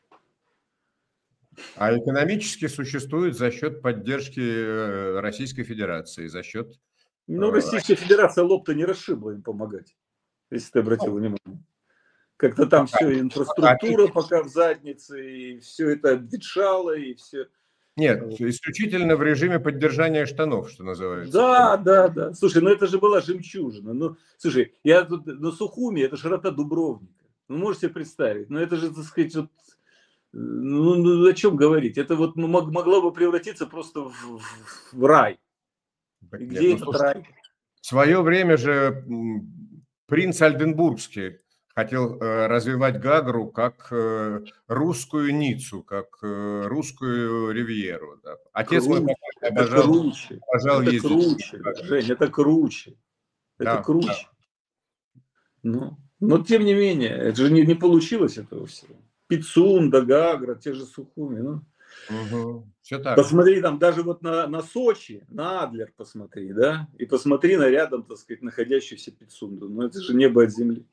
А экономически существует за счет поддержки Российской Федерации, за счет... Ну, Российская Федерация лоб-то не расшибла им помогать, если ты обратил внимание. Как-то там все, инфраструктура пока в заднице, и все это обветшало, и все... Нет, исключительно в режиме поддержания штанов, что называется. Да. Слушай, ну это же была жемчужина. Ну, слушай, я тут на Сухуми, это широта Дубровника. Ну, можете себе представить. Ну, это же, так сказать, вот, ну, о чем говорить? Это вот могло бы превратиться просто в рай. И где этот рай? В свое время же принц Ольденбургский хотел развивать Гагру как русскую Ниццу, как русскую Ривьеру. Да. Отец мой обожал ездить. Жень, это круче. Это круче. Да. Но тем не менее, это же не получилось этого всего. Пицунда, Гагра, те же Сухуми. Ну. Все так. Посмотри там даже вот на Сочи, на Адлер посмотри, да, и посмотри на рядом, так сказать, находящуюся Пицунду. Ну это же небо от земли.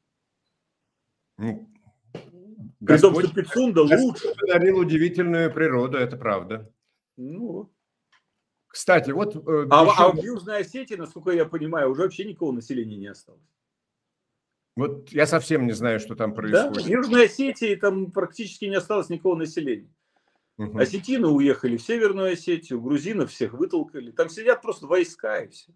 При том, что Пицунда лучше. Подарил удивительную природу, это правда. Ну, Кстати, вот А в Южной Осетии, насколько я понимаю, уже вообще никакого населения не осталось. Вот я совсем не знаю, что там происходит. Да, в Южной Осетии там практически не осталось никакого населения. Осетины уехали в Северную Осетию, грузинов всех вытолкали. Там сидят просто войска и все.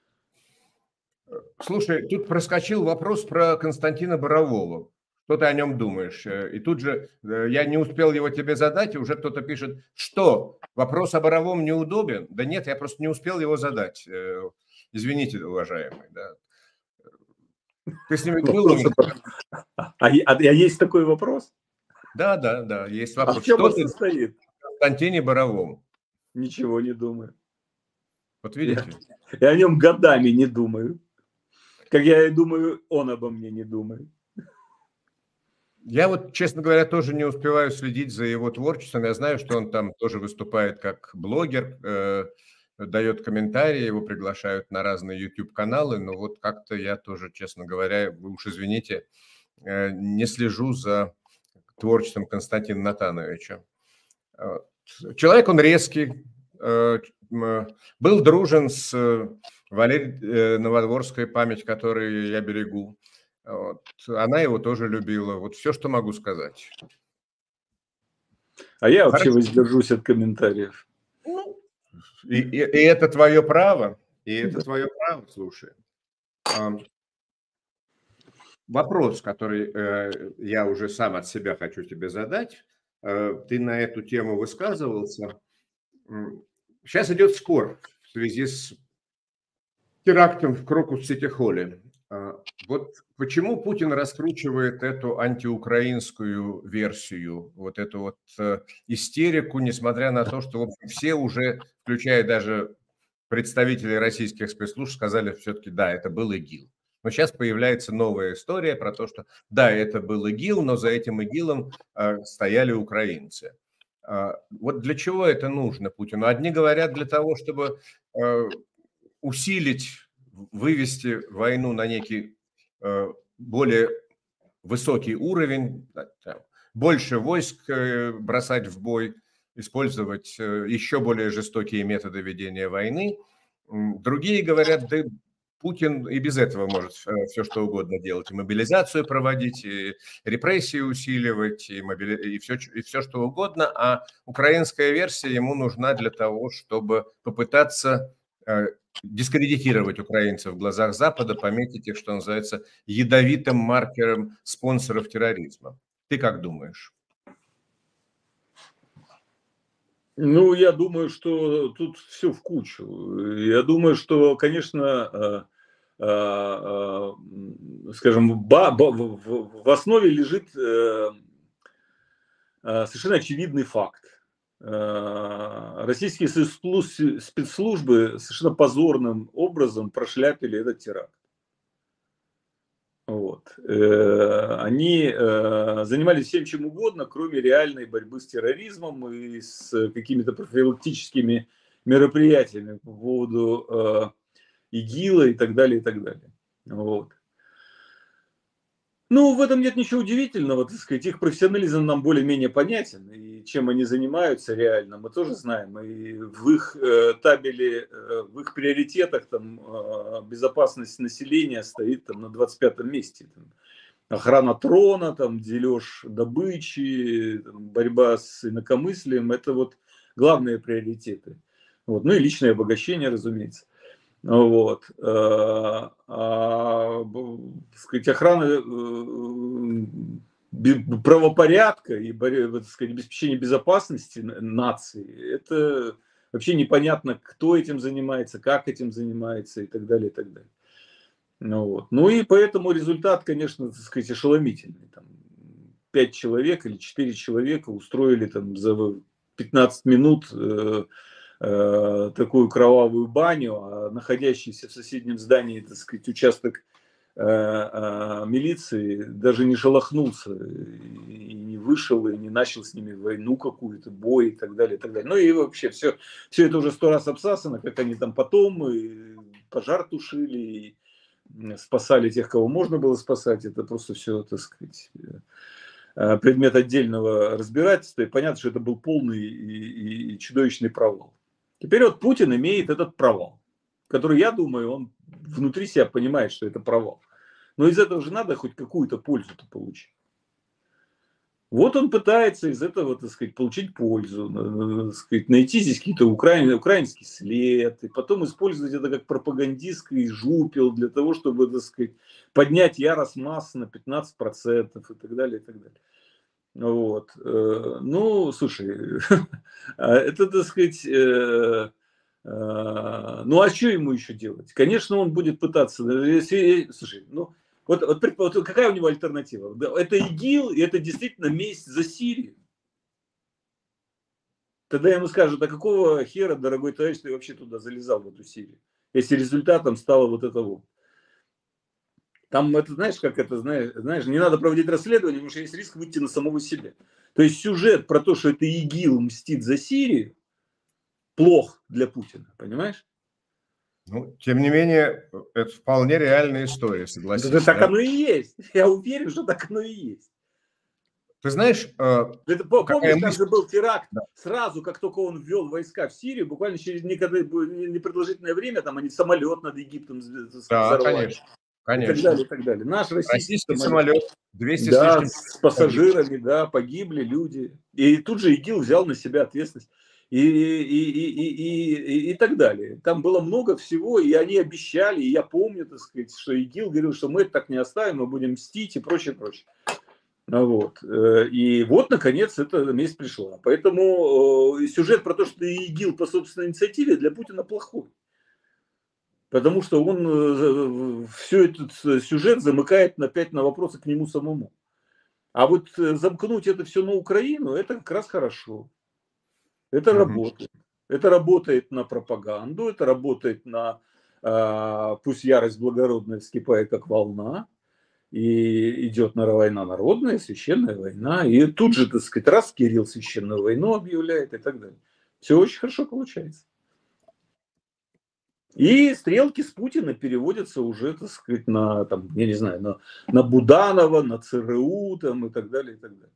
Слушай, тут проскочил вопрос про Константина Борового. Что ты о нем думаешь? И тут же я не успел его тебе задать, и уже кто-то пишет, что вопрос о Боровом неудобен? Да нет, я просто не успел его задать. Извините, уважаемый. Да. Ты с ним был? А есть такой вопрос? Да, есть вопрос. А в чем он состоит? О Константине Боровом. Ничего не думаю. Вот видите? Я о нем годами не думаю. Как я и думаю, он обо мне не думает. Я вот, честно говоря, тоже не успеваю следить за его творчеством. Я знаю, что он там тоже выступает как блогер, дает комментарии, его приглашают на разные YouTube-каналы, но вот как-то я тоже, честно говоря, вы уж извините, не слежу за творчеством Константина Натановича. Человек он резкий, был дружен с Валерией Новодворской, память которой я берегу. Вот. Она его тоже любила. Вот все, что могу сказать. А я вообще воздержусь от комментариев. Ну, и это твое право. И это твое право, слушай. Вопрос, который я уже сам от себя хочу тебе задать. Ты на эту тему высказывался. Сейчас идет спор в связи с терактом в Крокус-Сити-Холле. Вот почему Путин раскручивает эту антиукраинскую версию, вот эту вот истерику, несмотря на то, что в общем, все уже, включая даже представителей российских спецслужб, сказали все-таки, да, это был ИГИЛ. Но сейчас появляется новая история про то, что да, это был ИГИЛ, но за этим ИГИЛом стояли украинцы. Вот для чего это нужно Путину? Одни говорят для того, чтобы усилить, вывести войну на некий более высокий уровень, больше войск бросать в бой, использовать еще более жестокие методы ведения войны. Другие говорят, да Путин и без этого может все что угодно делать, и мобилизацию проводить, и репрессии усиливать, и все что угодно, а украинская версия ему нужна для того, чтобы попытаться дискредитировать украинцев в глазах Запада, пометить их, что называется, ядовитым маркером спонсоров терроризма. Ты как думаешь? Ну, я думаю, что тут все в кучу. Я думаю, что, конечно, скажем, в основе лежит совершенно очевидный факт. Российские спецслужбы совершенно позорным образом прошляпили этот теракт. Вот. Они занимались всем чем угодно, кроме реальной борьбы с терроризмом и с какими-то профилактическими мероприятиями по поводу ИГИЛа и так далее, и так далее. Вот. Ну, в этом нет ничего удивительного, так сказать, их профессионализм нам более-менее понятен, и чем они занимаются реально, мы тоже знаем, и в их табеле, в их приоритетах там безопасность населения стоит там на 25-м месте. Там, охрана трона, там, дележ добычи, там, борьба с инакомыслием, это вот главные приоритеты. Вот. Ну и личное обогащение, разумеется. Вот. Сказать, охрана правопорядка и так сказать, обеспечение безопасности нации, это вообще непонятно, кто этим занимается, как этим занимается и так далее, и так далее. Вот. Ну и поэтому результат, конечно, так сказать, ошеломительный. Там 5 человек или 4 человека устроили там за 15 минут такую кровавую баню, а находящийся в соседнем здании, так сказать, участок милиции даже не шелохнулся и не вышел, и не начал с ними войну какую-то, бой и так далее, и так далее. Ну и вообще все это уже 100 раз обсасано, как они там потом и пожар тушили, и спасали тех, кого можно было спасать. Это просто все, так сказать, предмет отдельного разбирательства. И понятно, что это был полный и чудовищный провал. Теперь вот Путин имеет этот провал, который, я думаю, он внутри себя понимает, что это провал. Но из этого же надо хоть какую-то пользу-то получить. Вот он пытается из этого, так сказать, получить пользу, так сказать, найти здесь какие-то украинский след, и потом использовать это как пропагандистский жупел для того, чтобы, так сказать, поднять ярость масс на 15% и так далее, и так далее. Вот. Ну, слушай, это, так сказать, ну, а что ему еще делать? Конечно, он будет пытаться, слушай, ну, вот какая у него альтернатива? Это ИГИЛ, и это действительно месть за Сирию. Тогда ему скажут, а какого хера, дорогой товарищ, ты вообще туда залезал, в эту Сирию? Если результатом стало вот это вот. Там, это, знаешь, как это, знаешь, не надо проводить расследование, потому что есть риск выйти на самого себя. То есть сюжет про то, что это ИГИЛ мстит за Сирию, плох для Путина, понимаешь? Ну, тем не менее, это вполне реальная история, согласись. Так оно и есть. Я уверен, что так оно и есть. Ты знаешь, помнишь, там же был теракт, да. Сразу, как только он ввел войска в Сирию, буквально через непродолжительное время, там они самолет над Египтом взорвали. Конечно. И так далее, и так далее. Наш российский самолет 200 да, с лишним с пассажирами, да, погибли люди. И тут же ИГИЛ взял на себя ответственность. И так далее. Там было много всего, и они обещали, и я помню, так сказать, что ИГИЛ говорил, что мы это так не оставим, мы будем мстить и прочее, прочее. Вот. И вот, наконец, эта месть пришла. Поэтому сюжет про то, что ИГИЛ по собственной инициативе, для Путина плохой. Потому что он все этот сюжет замыкает опять на вопросы к нему самому. А вот замкнуть это все на Украину, это как раз хорошо. Это работает. Это работает на пропаганду, это работает на пусть ярость благородная вскипает как волна, и идет война народная, священная война. И тут же, так сказать, раз Кирилл священную войну объявляет и так далее. Все очень хорошо получается. И стрелки с Путина переводятся уже, так сказать, на, там, я не знаю, на Буданова, на ЦРУ там, и так далее, и так далее.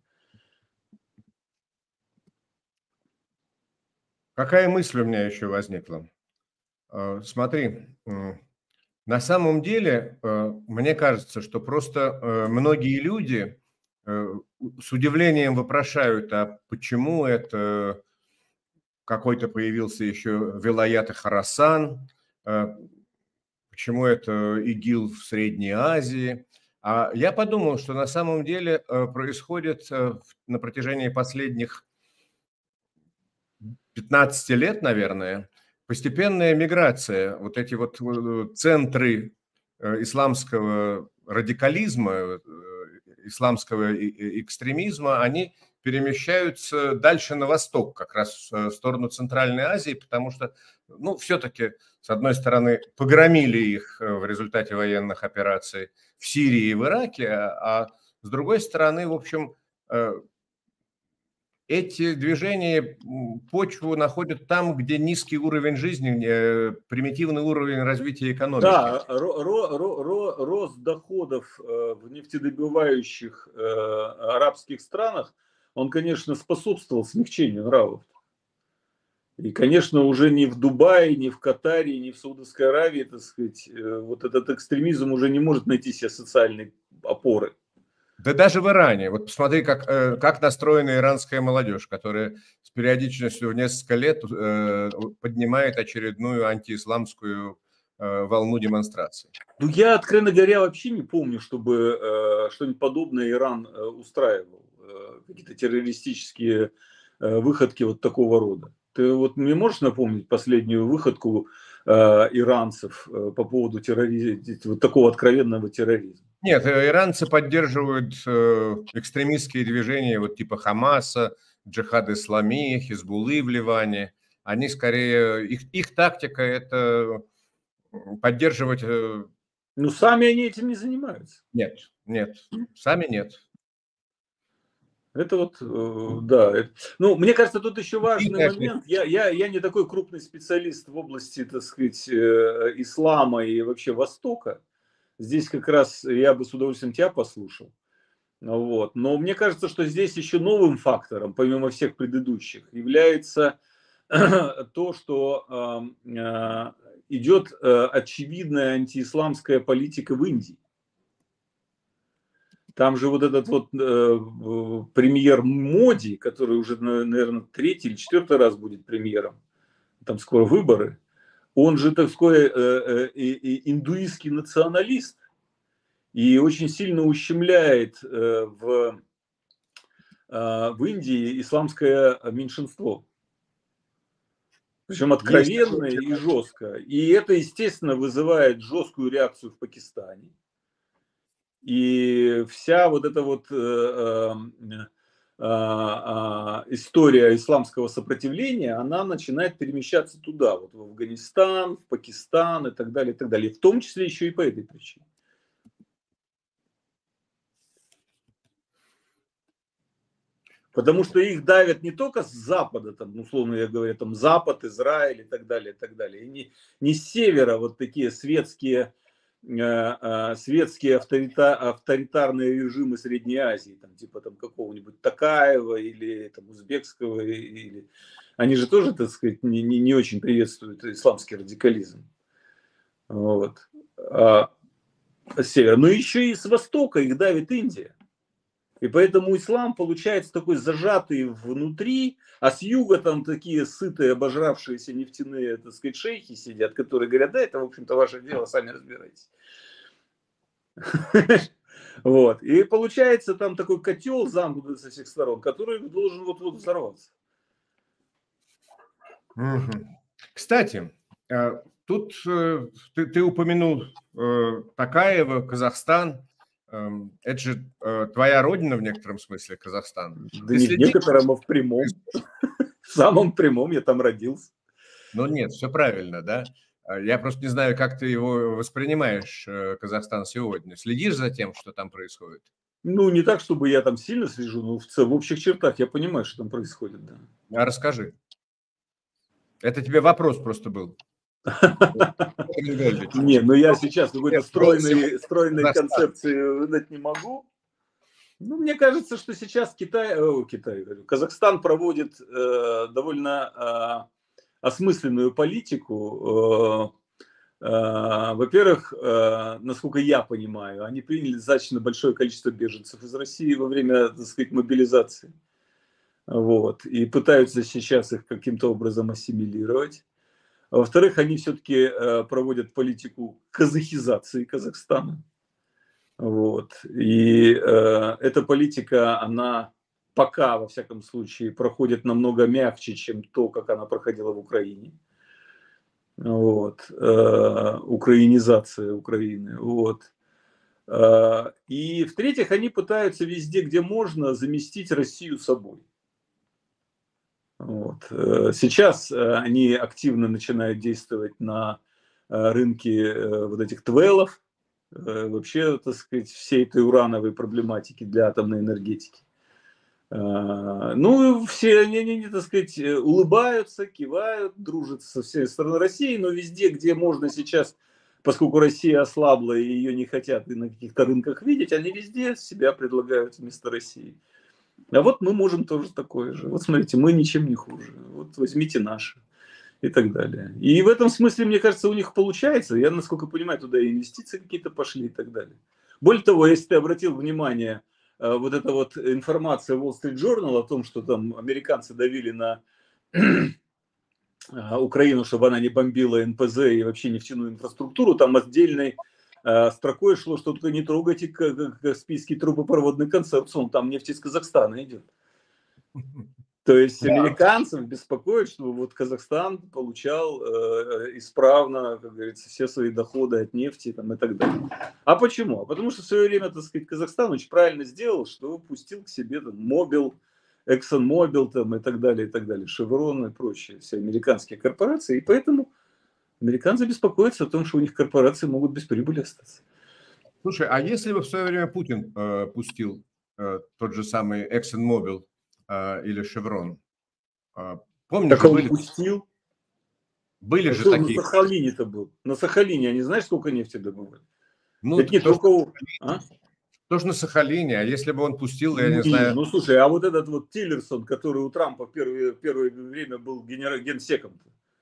Какая мысль у меня еще возникла? Смотри, на самом деле, мне кажется, что просто многие люди с удивлением вопрошают, а почему это какой-то появился еще Вилаят Хорасан, почему это ИГИЛ в Средней Азии. А я подумал, что на самом деле происходит на протяжении последних 15 лет, наверное, постепенная миграция. Вот эти вот центры исламского радикализма, исламского экстремизма, они перемещаются дальше на восток, как раз в сторону Центральной Азии, потому что, ну, все-таки, с одной стороны, погромили их в результате военных операций в Сирии и в Ираке, а с другой стороны, в общем, эти движения почву находят там, где низкий уровень жизни, примитивный уровень развития экономики. Да, рост доходов в нефтедобывающих арабских странах, он, конечно, способствовал смягчению нравов. И, конечно, уже ни в Дубае, ни в Катаре, ни в Саудовской Аравии, так сказать, вот этот экстремизм уже не может найти себе социальной опоры. Да даже в Иране. Вот посмотри, как настроена иранская молодежь, которая с периодичностью в несколько лет поднимает очередную антиисламскую волну демонстраций. Ну, я, откровенно говоря, вообще не помню, чтобы что-нибудь подобное Иран устраивал. Какие-то террористические выходки вот такого рода. Ты вот мне можешь напомнить последнюю выходку иранцев по поводу вот такого откровенного терроризма? Нет, иранцы поддерживают экстремистские движения вот типа Хамаса, Джихад Ислами, Хизбуллы в Ливане. Они скорее, их тактика – это поддерживать… Ну, сами они этим не занимаются. Нет, сами нет. Это вот, да. Ну, мне кажется, тут еще важный момент. Я не такой крупный специалист в области, так сказать, ислама и вообще Востока. Здесь как раз я бы с удовольствием тебя послушал. Вот. Но мне кажется, что здесь еще новым фактором, помимо всех предыдущих, является то, что идет очевидная антиисламская политика в Индии. Там же вот этот вот премьер Моди, который уже, наверное, 3-й или 4-й раз будет премьером, там скоро выборы, он же такой индуистский националист и очень сильно ущемляет в Индии исламское меньшинство. Причем откровенно и жестко. И это, естественно, вызывает жесткую реакцию в Пакистане. И вся вот эта вот история исламского сопротивления, она начинает перемещаться туда, вот в Афганистан, в Пакистан и так далее, и так далее. В том числе еще и по этой причине. Потому что их давят не только с запада, там, условно говоря, там Запад, Израиль и так далее, и так далее. И не с севера вот такие светские авторитарные режимы Средней Азии, там, типа там какого-нибудь Токаева или там, узбекского, или... они же тоже, так сказать, не очень приветствуют исламский радикализм. Вот. С севера. Но еще и с востока их давит Индия. И поэтому ислам получается такой зажатый внутри, а с юга там такие сытые, обожравшиеся нефтяные, так сказать, шейхи сидят, которые говорят, да, это, в общем-то, ваше дело, сами разбирайтесь. Вот. И получается там такой котел замкнутый со всех сторон, который должен вот-вот взорваться. Кстати, тут ты упомянул Токаева, Казахстан. Это же твоя родина в некотором смысле, Казахстан. Да не в некотором, а в прямом. В самом прямом я там родился. Ну нет, все правильно, да? Я просто не знаю, как ты его воспринимаешь, Казахстан сегодня. Следишь за тем, что там происходит? Ну, не так, чтобы я там сильно слежу, но в общих чертах я понимаю, что там происходит, да. А расскажи. Это тебе вопрос просто был. Не, ну я сейчас какой-то стройной концепции выдать не могу. Ну, мне кажется, что сейчас Казахстан проводит довольно осмысленную политику. Во-первых, насколько я понимаю, они приняли достаточно большое количество беженцев из России во время, так сказать, мобилизации. Вот. И пытаются сейчас их каким-то образом ассимилировать. Во-вторых, они все-таки проводят политику казахизации Казахстана. Вот. И эта политика, она пока, во всяком случае, проходит намного мягче, чем то, как она проходила в Украине. Вот. Украинизация Украины. Вот. И в-третьих, они пытаются везде, где можно, заместить Россию собой. Вот. Сейчас они активно начинают действовать на рынке вот этих твелов, вообще, так сказать, всей этой урановой проблематики для атомной энергетики. Ну, все они, так сказать, улыбаются, кивают, дружат со всей стороны России, но везде, где можно сейчас, поскольку Россия ослабла и ее не хотят и на каких-то рынках видеть, они везде себя предлагают вместо России. А вот мы можем тоже такое же. Вот смотрите, мы ничем не хуже. Вот возьмите наши. И так далее. И в этом смысле, мне кажется, у них получается. Я, насколько понимаю, туда и инвестиции какие-то пошли и так далее. Более того, если ты обратил внимание, вот эта вот информация Wall Street Journal о том, что там американцы давили на Украину, чтобы она не бомбила НПЗ и вообще нефтяную инфраструктуру, там отдельной строкой шло, что только не трогайте Каспийский трубопроводный консорциум, там нефть из Казахстана идет. То есть американцев беспокоит, чтобы вот Казахстан получал исправно, как говорится, все свои доходы от нефти там, и так далее. А почему? А потому что в свое время, так сказать, Казахстан очень правильно сделал, что пустил к себе там Mobil, ExxonMobil там, и так далее, Chevron и прочие, все американские корпорации. И поэтому американцы беспокоятся о том, что у них корпорации могут без прибыли остаться. Слушай, а если бы в свое время Путин пустил тот же самый ExxonMobil или Chevron, помнишь, так он пустил? Были же что такие. На Сахалине-то был. На Сахалине, они знаешь, сколько нефти добывали? Ну, это не только... Тоже на Сахалине, а если бы он пустил, я не знаю... Ну, слушай, а вот этот вот Тиллерсон, который у Трампа первое время был генсеком,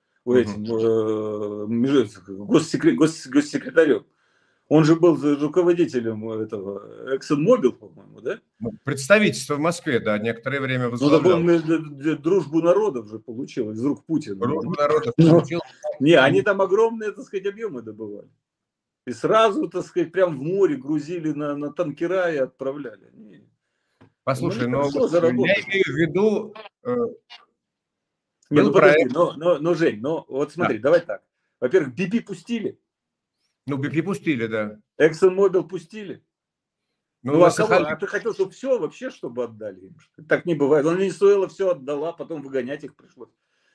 госсекретарем, он же был руководителем этого ExxonMobil, по-моему, да? Представительство в Москве, да, некоторое время возглавлял. Ну, он дружбу народов же получил из рук Путина. Дружбу народов получил. Не, они там огромные, так сказать, объемы добывали. И сразу, так сказать, прям в море грузили на танкера и отправляли. Послушай, но я имею в виду... Не, ну подожди, Жень, вот смотри, давай так. Во-первых, BP пустили. Ну, BP пустили, да. ExxonMobil пустили. Ну а ты хотел, чтобы все вообще, чтобы отдали им? Так не бывает. Он Венесуэла все отдала, потом выгонять их пришлось.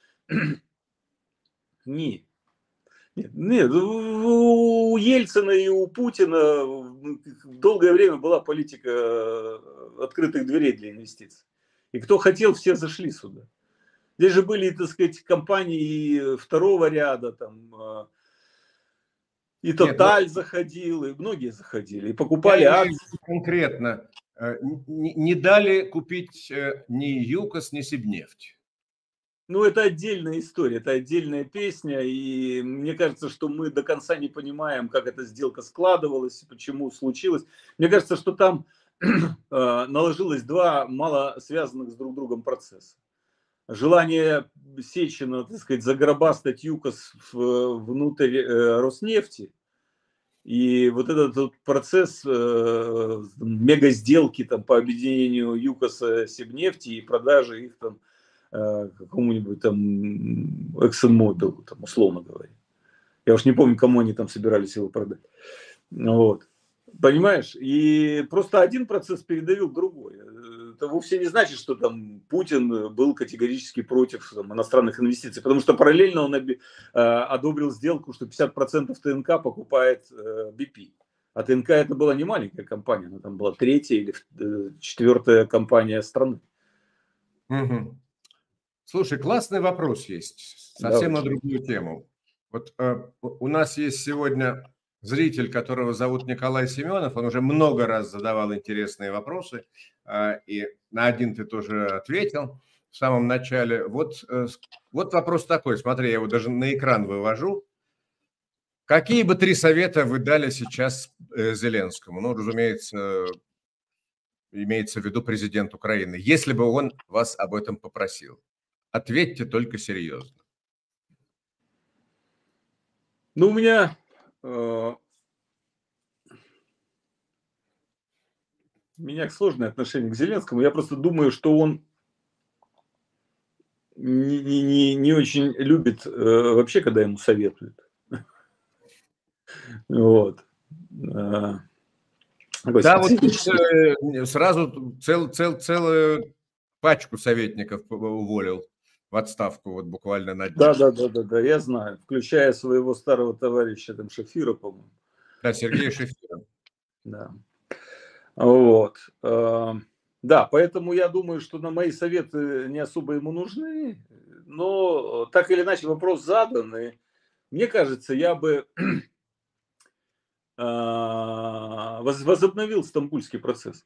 Нет, у Ельцина и у Путина долгое время была политика открытых дверей для инвестиций. И кто хотел, все зашли сюда. Здесь же были, так сказать, компании второго ряда, там, и Тоталь заходил, и многие заходили, и покупали акции. Конкретно, не дали купить ни ЮКОС, ни Сибнефть. Ну, это отдельная история, это отдельная песня, и мне кажется, что мы до конца не понимаем, как эта сделка складывалась, почему случилось. Мне кажется, что там наложилось два мало связанных с друг другом процесса. Желание Сечина, так сказать, загробастать ЮКОС внутрь Роснефти, и вот этот вот процесс мега-сделки там, по объединению ЮКОСа Сибнефти и продажи их там какому-нибудь там ExxonMobil, там, условно говоря. Я уж не помню, кому они там собирались его продать. Вот. Понимаешь? И просто один процесс передавил другой. Это вовсе не значит, что там Путин был категорически против там, иностранных инвестиций, потому что параллельно он одобрил сделку, что 50% ТНК покупает BP. А ТНК это была не маленькая компания, она там была третья или четвертая компания страны. Угу. Слушай, классный вопрос есть, совсем на другую тему. Вот у нас есть сегодня зритель, которого зовут Николай Семенов, он уже много раз задавал интересные вопросы, и на один ты тоже ответил в самом начале. Вот вопрос такой, смотри, я его даже на экран вывожу. Какие бы 3 совета вы дали сейчас Зеленскому? Ну, разумеется, имеется в виду президент Украины, если бы он вас об этом попросил. Ответьте только серьезно. Ну, у меня сложное отношение к Зеленскому. Я просто думаю, что он не очень любит вообще, когда ему советуют. Вот. Да, вот сразу целую пачку советников уволил в отставку вот буквально на днях. Да, я знаю, включая своего старого товарища там Шефира, по-моему. Да, Сергея Шефира. Да. Вот. Да, поэтому я думаю, что на мои советы не особо ему нужны, но так или иначе вопрос задан, и мне кажется, я бы возобновил Стамбульский процесс.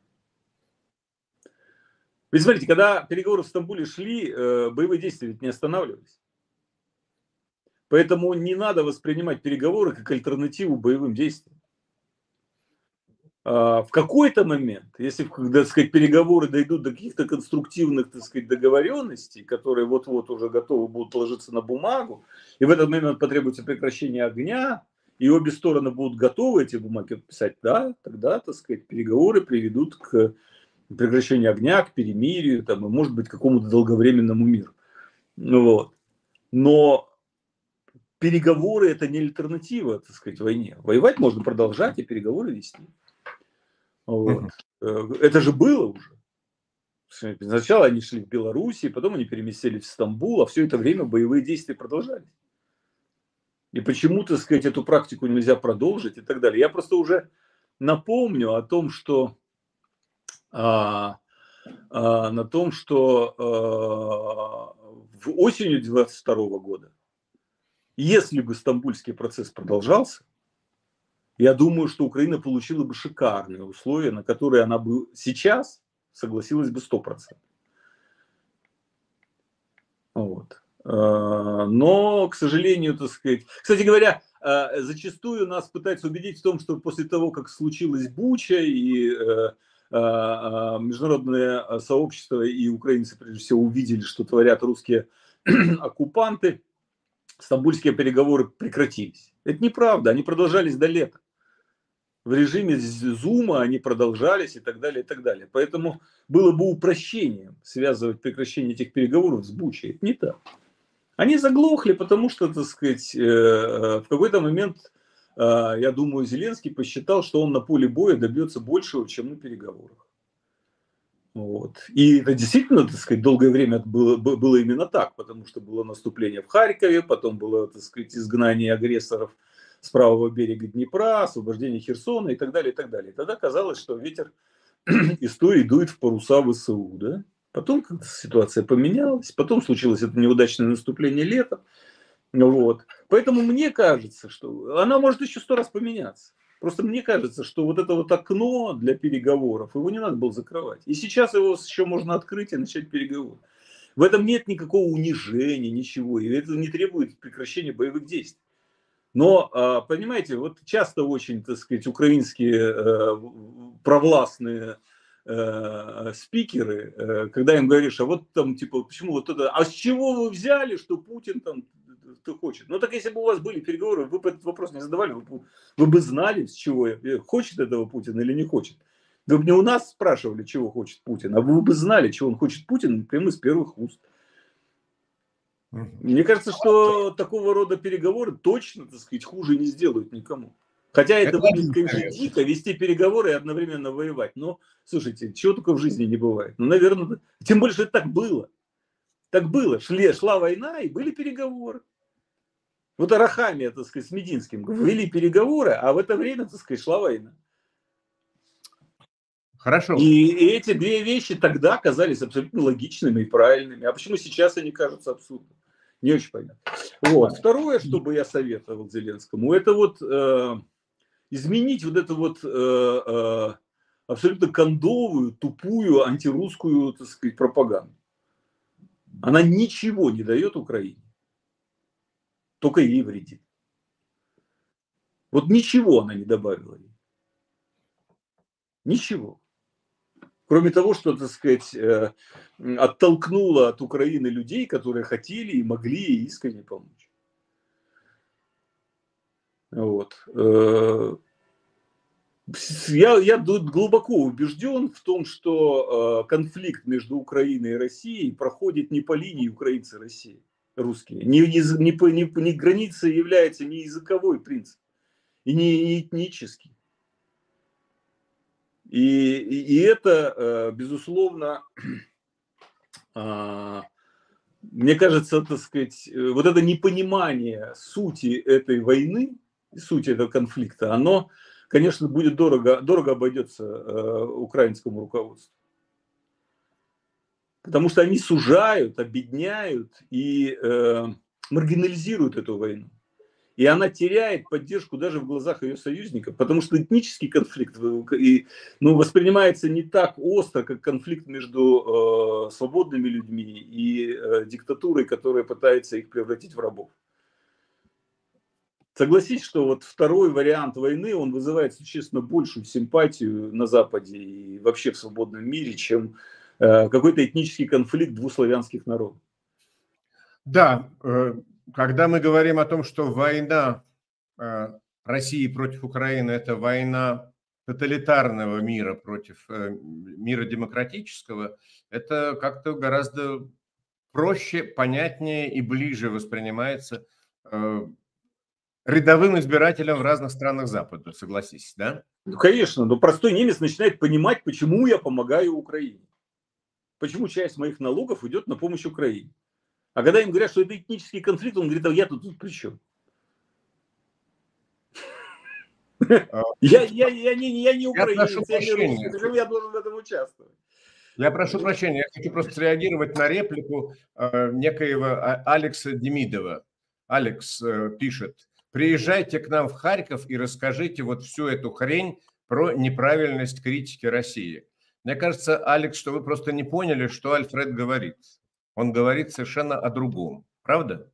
Ведь смотрите, когда переговоры в Стамбуле шли, боевые действия ведь не останавливались. Поэтому не надо воспринимать переговоры как альтернативу боевым действиям. В какой-то момент, если, так сказать, переговоры дойдут до каких-то конструктивных, так сказать, договоренностей, которые вот-вот уже готовы будут ложиться на бумагу, и в этот момент потребуется прекращение огня, и обе стороны будут готовы эти бумаги подписать, да, тогда, так сказать, переговоры приведут к прекращению огня, к перемирию, там, и, может быть, к какому-то долговременному миру. Вот. Но переговоры – это не альтернатива, так сказать, войне. Воевать можно продолжать и переговоры вести. Вот. Это же было уже. Сначала они шли в Белоруссию, потом они переместились в Стамбул, а все это время боевые действия продолжались. И почему, так сказать, эту практику нельзя продолжить и так далее. Я просто уже напомню о том, что в осенью 2022 года, если бы Стамбульский процесс продолжался, я думаю, что Украина получила бы шикарные условия, на которые она бы сейчас согласилась бы 100%. Вот. Но, к сожалению, так сказать... Кстати говоря, зачастую нас пытаются убедить в том, что после того, как случилась Буча, и международное сообщество и украинцы, прежде всего, увидели, что творят русские оккупанты, стамбульские переговоры прекратились. Это неправда, они продолжались до лета. В режиме зума они продолжались и так далее, и так далее. Поэтому было бы упрощением связывать прекращение этих переговоров с Бучей. Это не так. Они заглохли, потому что, так сказать, в какой-то момент, я думаю, Зеленский посчитал, что он на поле боя добьется большего, чем на переговорах. Вот. И это действительно, так сказать, долгое время было именно так, потому что было наступление в Харькове, потом было, так сказать, изгнание агрессоров с правого берега Днепра, освобождение Херсона и так далее, и так далее. И тогда казалось, что ветер истории дует в паруса ВСУ, да? Потом как-то ситуация поменялась, потом случилось это неудачное наступление летом. Вот. Поэтому мне кажется, что она может еще 100 раз поменяться. Просто мне кажется, что вот это вот окно для переговоров, его не надо было закрывать. И сейчас его еще можно открыть и начать переговоры. В этом нет никакого унижения, ничего. И это не требует прекращения боевых действий. Но, понимаете, вот часто очень, так сказать, украинские провластные спикеры, когда им говоришь, а вот там, типа, почему вот это, а с чего вы взяли, что Путин там хочет? Ну, так если бы у вас были переговоры, вы бы этот вопрос не задавали, вы бы знали, с чего, хочет этого Путин или не хочет. Вы бы не у нас спрашивали, чего хочет Путин, а вы бы знали, чего он хочет Путин, прямо из первых уст. Мне кажется, что такого рода переговоры точно, так сказать, хуже не сделают никому. Хотя это выглядит, конечно, дико, вести переговоры и одновременно воевать. Но, слушайте, чего только в жизни не бывает. Ну, наверное, тем более, что это так было. Так было. Шла война и были переговоры. Вот Арахамия, так сказать, с Мединским вели переговоры, а в это время, так сказать, шла война. Хорошо. И эти две вещи тогда казались абсолютно логичными и правильными. А почему сейчас они кажутся абсурдными? Не очень понятно. Вот. Второе, что бы я советовал Зеленскому, это вот изменить вот эту вот абсолютно кондовую, тупую антирусскую, так сказать, пропаганду. Она ничего не дает Украине. Только ей вредит. Вот ничего она не добавила ей. Ничего. Кроме того, что, так сказать, оттолкнула от Украины людей, которые хотели и могли ей искренне помочь. Вот. Я глубоко убежден в том, что конфликт между Украиной и Россией проходит не по линии украинцы-России, русские. Не граница является не языковой принцип и не этнический. И это, безусловно, мне кажется, так сказать, вот это непонимание сути этой войны, сути этого конфликта, оно, конечно, будет дорого обойдется украинскому руководству. Потому что они сужают, обедняют и маргинализируют эту войну. И она теряет поддержку даже в глазах ее союзников, потому что этнический конфликт воспринимается не так остро, как конфликт между свободными людьми и диктатурой, которая пытается их превратить в рабов. Согласитесь, что вот второй вариант войны, он вызывает существенно большую симпатию на Западе и вообще в свободном мире, чем какой-то этнический конфликт двух славянских народов. Да, когда мы говорим о том, что война России против Украины – это война тоталитарного мира против мира демократического, это как-то гораздо проще, понятнее и ближе воспринимается рядовым избирателям в разных странах Запада, согласись, да? Ну, конечно, но простой немец начинает понимать, почему я помогаю Украине. Почему часть моих налогов идет на помощь Украине. А когда им говорят, что это этнический конфликт, он говорит, а я тут при чем? Я не украинец, я не русский, почему я должен в этом участвовать? Я прошу прощения, я хочу просто среагировать на реплику некоего Алекса Демидова. Алекс пишет: приезжайте к нам в Харьков и расскажите вот всю эту хрень про неправильность критики России. Мне кажется, Алекс, что вы просто не поняли, что Альфред говорит. Он говорит совершенно о другом. Правда?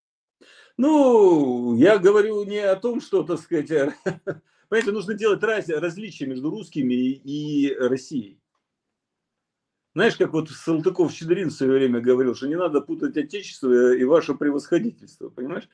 Ну, я говорю не о том, что, так сказать, понимаете, нужно делать различия между русскими и Россией. Знаешь, как вот Салтыков-Щедрин в свое время говорил, что не надо путать отечество и ваше превосходительство, понимаешь?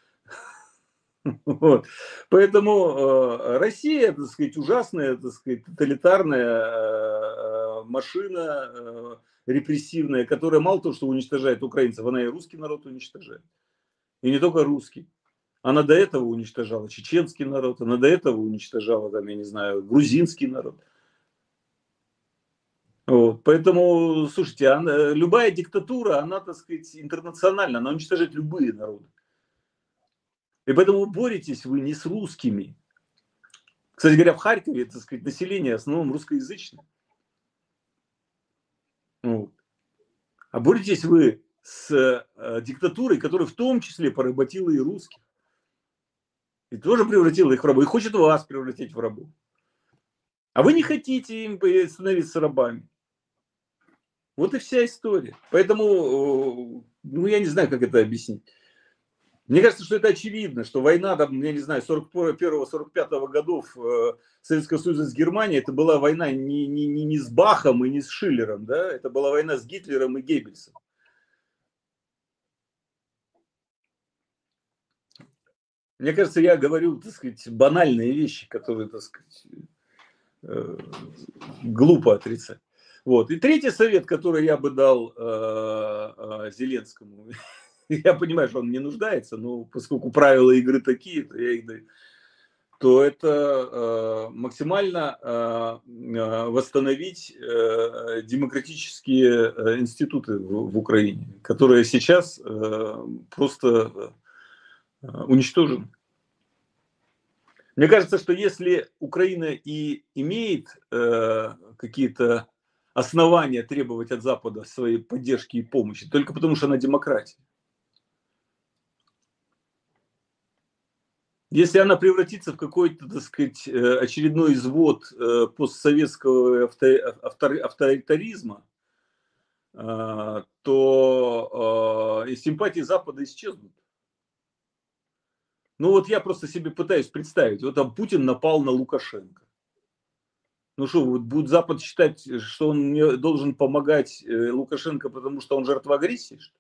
Вот. Поэтому Россия, так сказать, ужасная, так сказать, тоталитарная машина репрессивная, которая мало того, что уничтожает украинцев, она и русский народ уничтожает. И не только русский. Она до этого уничтожала чеченский народ, она до этого уничтожала, там, я не знаю, грузинский народ. Вот. Поэтому, слушайте, любая диктатура, она, так сказать, интернациональна, она уничтожает любые народы. И поэтому боретесь вы не с русскими. Кстати говоря, в Харькове, так сказать, население в основном русскоязычное. Вот. А боретесь вы с диктатурой, которая в том числе поработила и русских. И тоже превратила их в рабов. И хочет вас превратить в рабов. А вы не хотите им становиться рабами. Вот и вся история. Поэтому, ну, я не знаю, как это объяснить. Мне кажется, что это очевидно, что война, там, я не знаю, 41-45 годов Советского Союза с Германией, это была война не с Бахом и не с Шиллером, да? Это была война с Гитлером и Геббельсом. Мне кажется, я говорю, так сказать, банальные вещи, которые, так сказать, глупо отрицать. Вот. И третий совет, который я бы дал Зеленскому, я понимаю, что он не нуждается, но поскольку правила игры такие, то я их даю, то это максимально восстановить демократические институты в Украине, которые сейчас просто уничтожены. Мне кажется, что если Украина и имеет какие-то основания требовать от Запада своей поддержки и помощи, только потому что она демократия. Если она превратится в какой-то, так сказать, очередной извод постсоветского авторитаризма, то симпатии Запада исчезнут. Ну вот я просто себе пытаюсь представить, вот там Путин напал на Лукашенко. Ну что, вот будет Запад считать, что он не должен помогать Лукашенко, потому что он жертва агрессии? Что ли?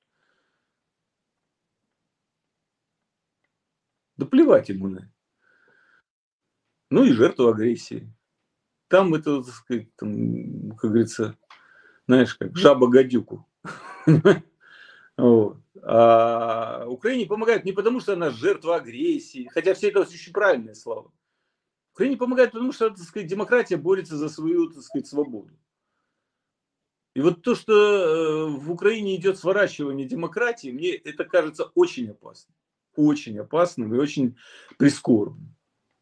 Да плевать ему на это. Ну и жертва агрессии. Там это, так сказать, там, как говорится, знаешь, как жаба гадюку. Вот. А Украине помогают не потому, что она жертва агрессии, хотя все это очень правильные слова. Украине помогают, потому что, так сказать, демократия борется за свою, так сказать, свободу. И вот то, что в Украине идет сворачивание демократии, мне это кажется очень опасным. Очень опасным и очень прискорбным.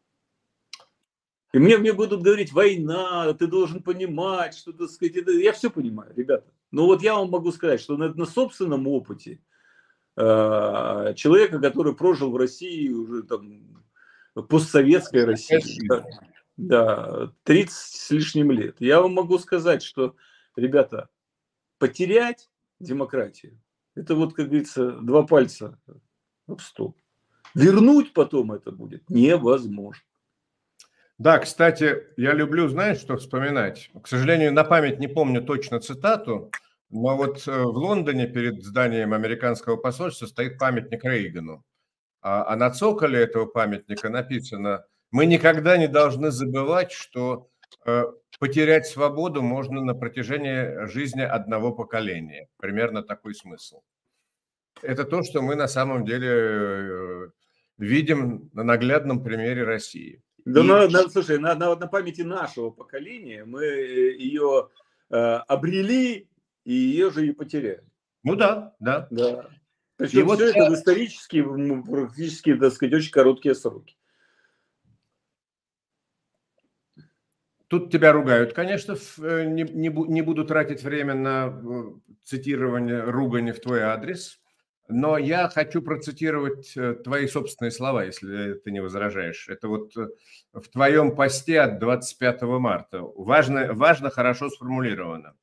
И мне будут говорить, война, ты должен понимать, что, так сказать, это... Я все понимаю, ребята. Но вот я вам могу сказать, что на собственном опыте человека, который прожил в России уже там постсоветской России, да, 30 с лишним лет. Я вам могу сказать, что, ребята, потерять демократию, это вот, как говорится, два пальца об стол. Вернуть потом это будет невозможно. Да, кстати, я люблю, знаешь, что вспоминать? К сожалению, на память не помню точно цитату, но вот в Лондоне перед зданием американского посольства стоит памятник Рейгану. А на цоколе этого памятника написано: мы никогда не должны забывать, что потерять свободу можно на протяжении жизни одного поколения. Примерно такой смысл. Это то, что мы на самом деле видим на наглядном примере России. Да, слушай, на памяти нашего поколения мы ее обрели и ее же и потеряли. Ну да, да. Да. Причем все это в исторически, практически, так сказать, очень короткие сроки. Тут тебя ругают, конечно, не буду тратить время на цитирование ругани в твой адрес. Но я хочу процитировать твои собственные слова, если ты не возражаешь. Это вот в твоем посте от 25 марта. Важно, хорошо сформулировано.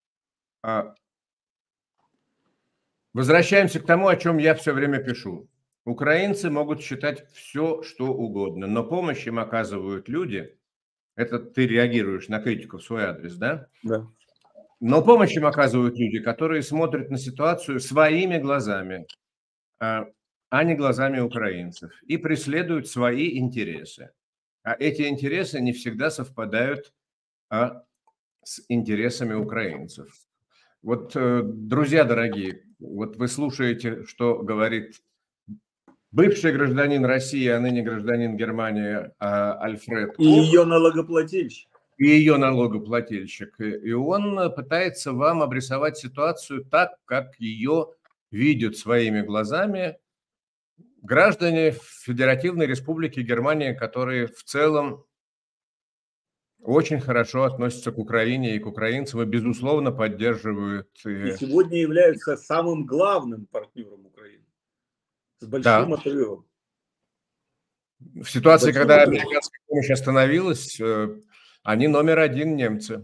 Возвращаемся к тому, о чем я все время пишу. Украинцы могут считать все, что угодно, но помощь им оказывают люди. Это ты реагируешь на критику в свой адрес, да? Да. Но помощь им оказывают люди, которые смотрят на ситуацию своими глазами, а не глазами украинцев, и преследуют свои интересы. А эти интересы не всегда совпадают с интересами украинцев. Вот, друзья дорогие, вот вы слушаете, что говорит бывший гражданин России, а ныне гражданин Германии Альфред И Кох. ее налогоплательщик. И ее налогоплательщик. И он пытается вам обрисовать ситуацию так, как ее видят своими глазами граждане Федеративной Республики Германия, которые в целом очень хорошо относятся к Украине и к украинцам и, безусловно, поддерживают. И сегодня являются самым главным партнером Украины. С большим отрывом. В ситуации, когда американская помощь остановилась, они номер один немцы.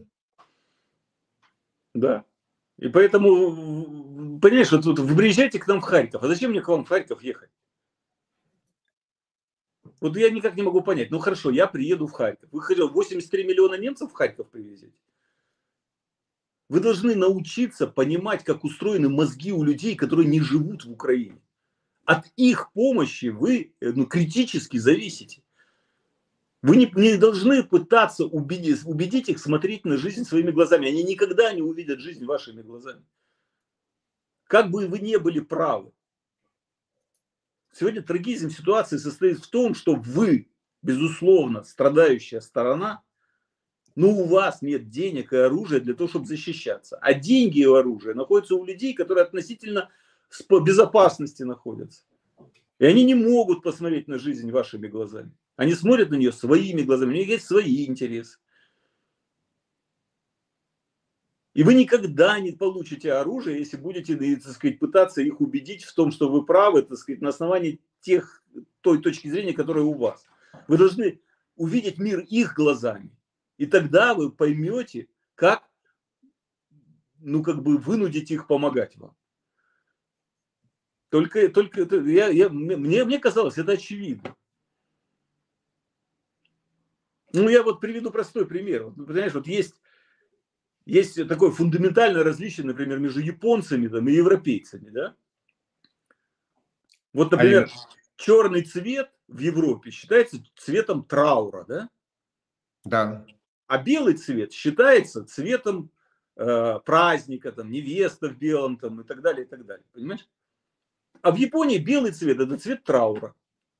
Да. И поэтому, понимаешь, вот вы приезжаете к нам в Харьков. А зачем мне к вам в Харьков ехать? Вот я никак не могу понять. Ну хорошо, я приеду в Харьков. Вы хотели 83 миллиона немцев в Харьков привезете? Вы должны научиться понимать, как устроены мозги у людей, которые не живут в Украине. От их помощи вы критически зависите. Вы не должны пытаться убедить их смотреть на жизнь своими глазами. Они никогда не увидят жизнь вашими глазами. Как бы вы не были правы. Сегодня трагизм ситуации состоит в том, что вы, безусловно, страдающая сторона, но у вас нет денег и оружия для того, чтобы защищаться. А деньги и оружие находятся у людей, которые относительно в безопасности находятся. И они не могут посмотреть на жизнь вашими глазами. Они смотрят на нее своими глазами, у них есть свои интересы. И вы никогда не получите оружие, если будете, так сказать, пытаться их убедить в том, что вы правы, так сказать, на основании той точки зрения, которая у вас. Вы должны увидеть мир их глазами. И тогда вы поймете, как, вынудить их помогать вам. Мне казалось, это очевидно. Я вот приведу простой пример. Вот, понимаешь, вот есть такое фундаментальное различие, например, между японцами и европейцами. Да? Вот, например, черный цвет в Европе считается цветом траура. Да? Да. А белый цвет считается цветом праздника, невеста в белом и так далее, и так далее. Понимаешь? А в Японии белый цвет – это цвет траура.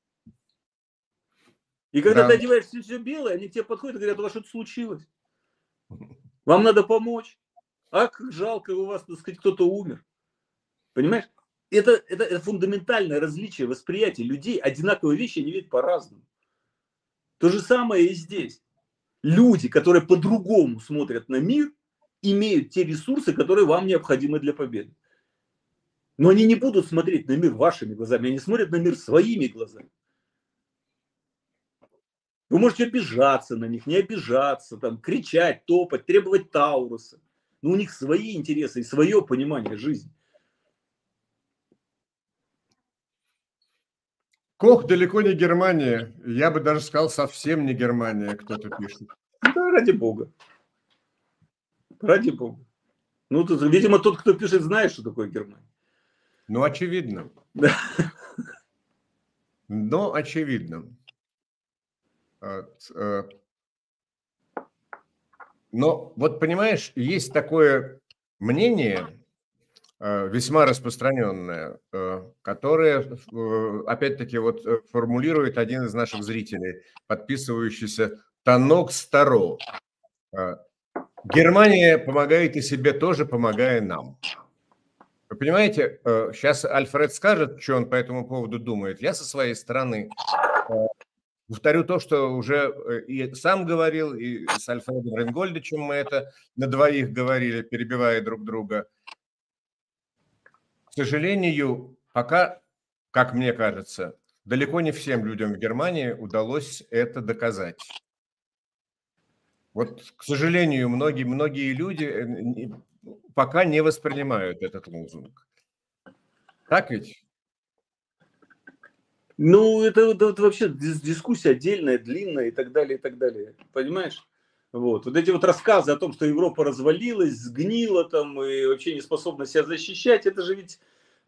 И когда ты одеваешься все белое, они к тебе подходят и говорят: у вас что-то случилось. Вам надо помочь. А как жалко, у вас, так сказать, кто-то умер. Понимаешь? Это фундаментальное различие восприятия людей. Одинаковые вещи они видят по-разному. То же самое и здесь. Люди, которые по-другому смотрят на мир, имеют те ресурсы, которые вам необходимы для победы. Но они не будут смотреть на мир вашими глазами, они смотрят на мир своими глазами. Вы можете обижаться на них, не обижаться, кричать, топать, требовать Тауруса. Но у них свои интересы и свое понимание жизни. Кох далеко не Германия. Я бы даже сказал, совсем не Германия, кто-то пишет. Да, ради бога. Ради бога. Видимо, тот, кто пишет, знает, что такое Германия. Очевидно. Да. Очевидно. Но вот понимаешь, есть такое мнение, весьма распространенное, которое, опять-таки, формулирует один из наших зрителей, подписывающийся Танок Старо. Германия помогает и себе тоже, помогая нам. Вы понимаете, сейчас Альфред скажет, что он по этому поводу думает. Я со своей стороны повторю то, что уже и сам говорил, и с Альфредом Рейнгольдичем мы это на двоих говорили, перебивая друг друга. К сожалению, пока, как мне кажется, далеко не всем людям в Германии удалось это доказать. Вот, к сожалению, многие люди пока не воспринимают этот лозунг. Так ведь? Ну, это вообще дискуссия отдельная, длинная и так далее, и так далее. Понимаешь? Вот эти вот рассказы о том, что Европа развалилась, сгнила там и вообще не способна себя защищать, это же ведь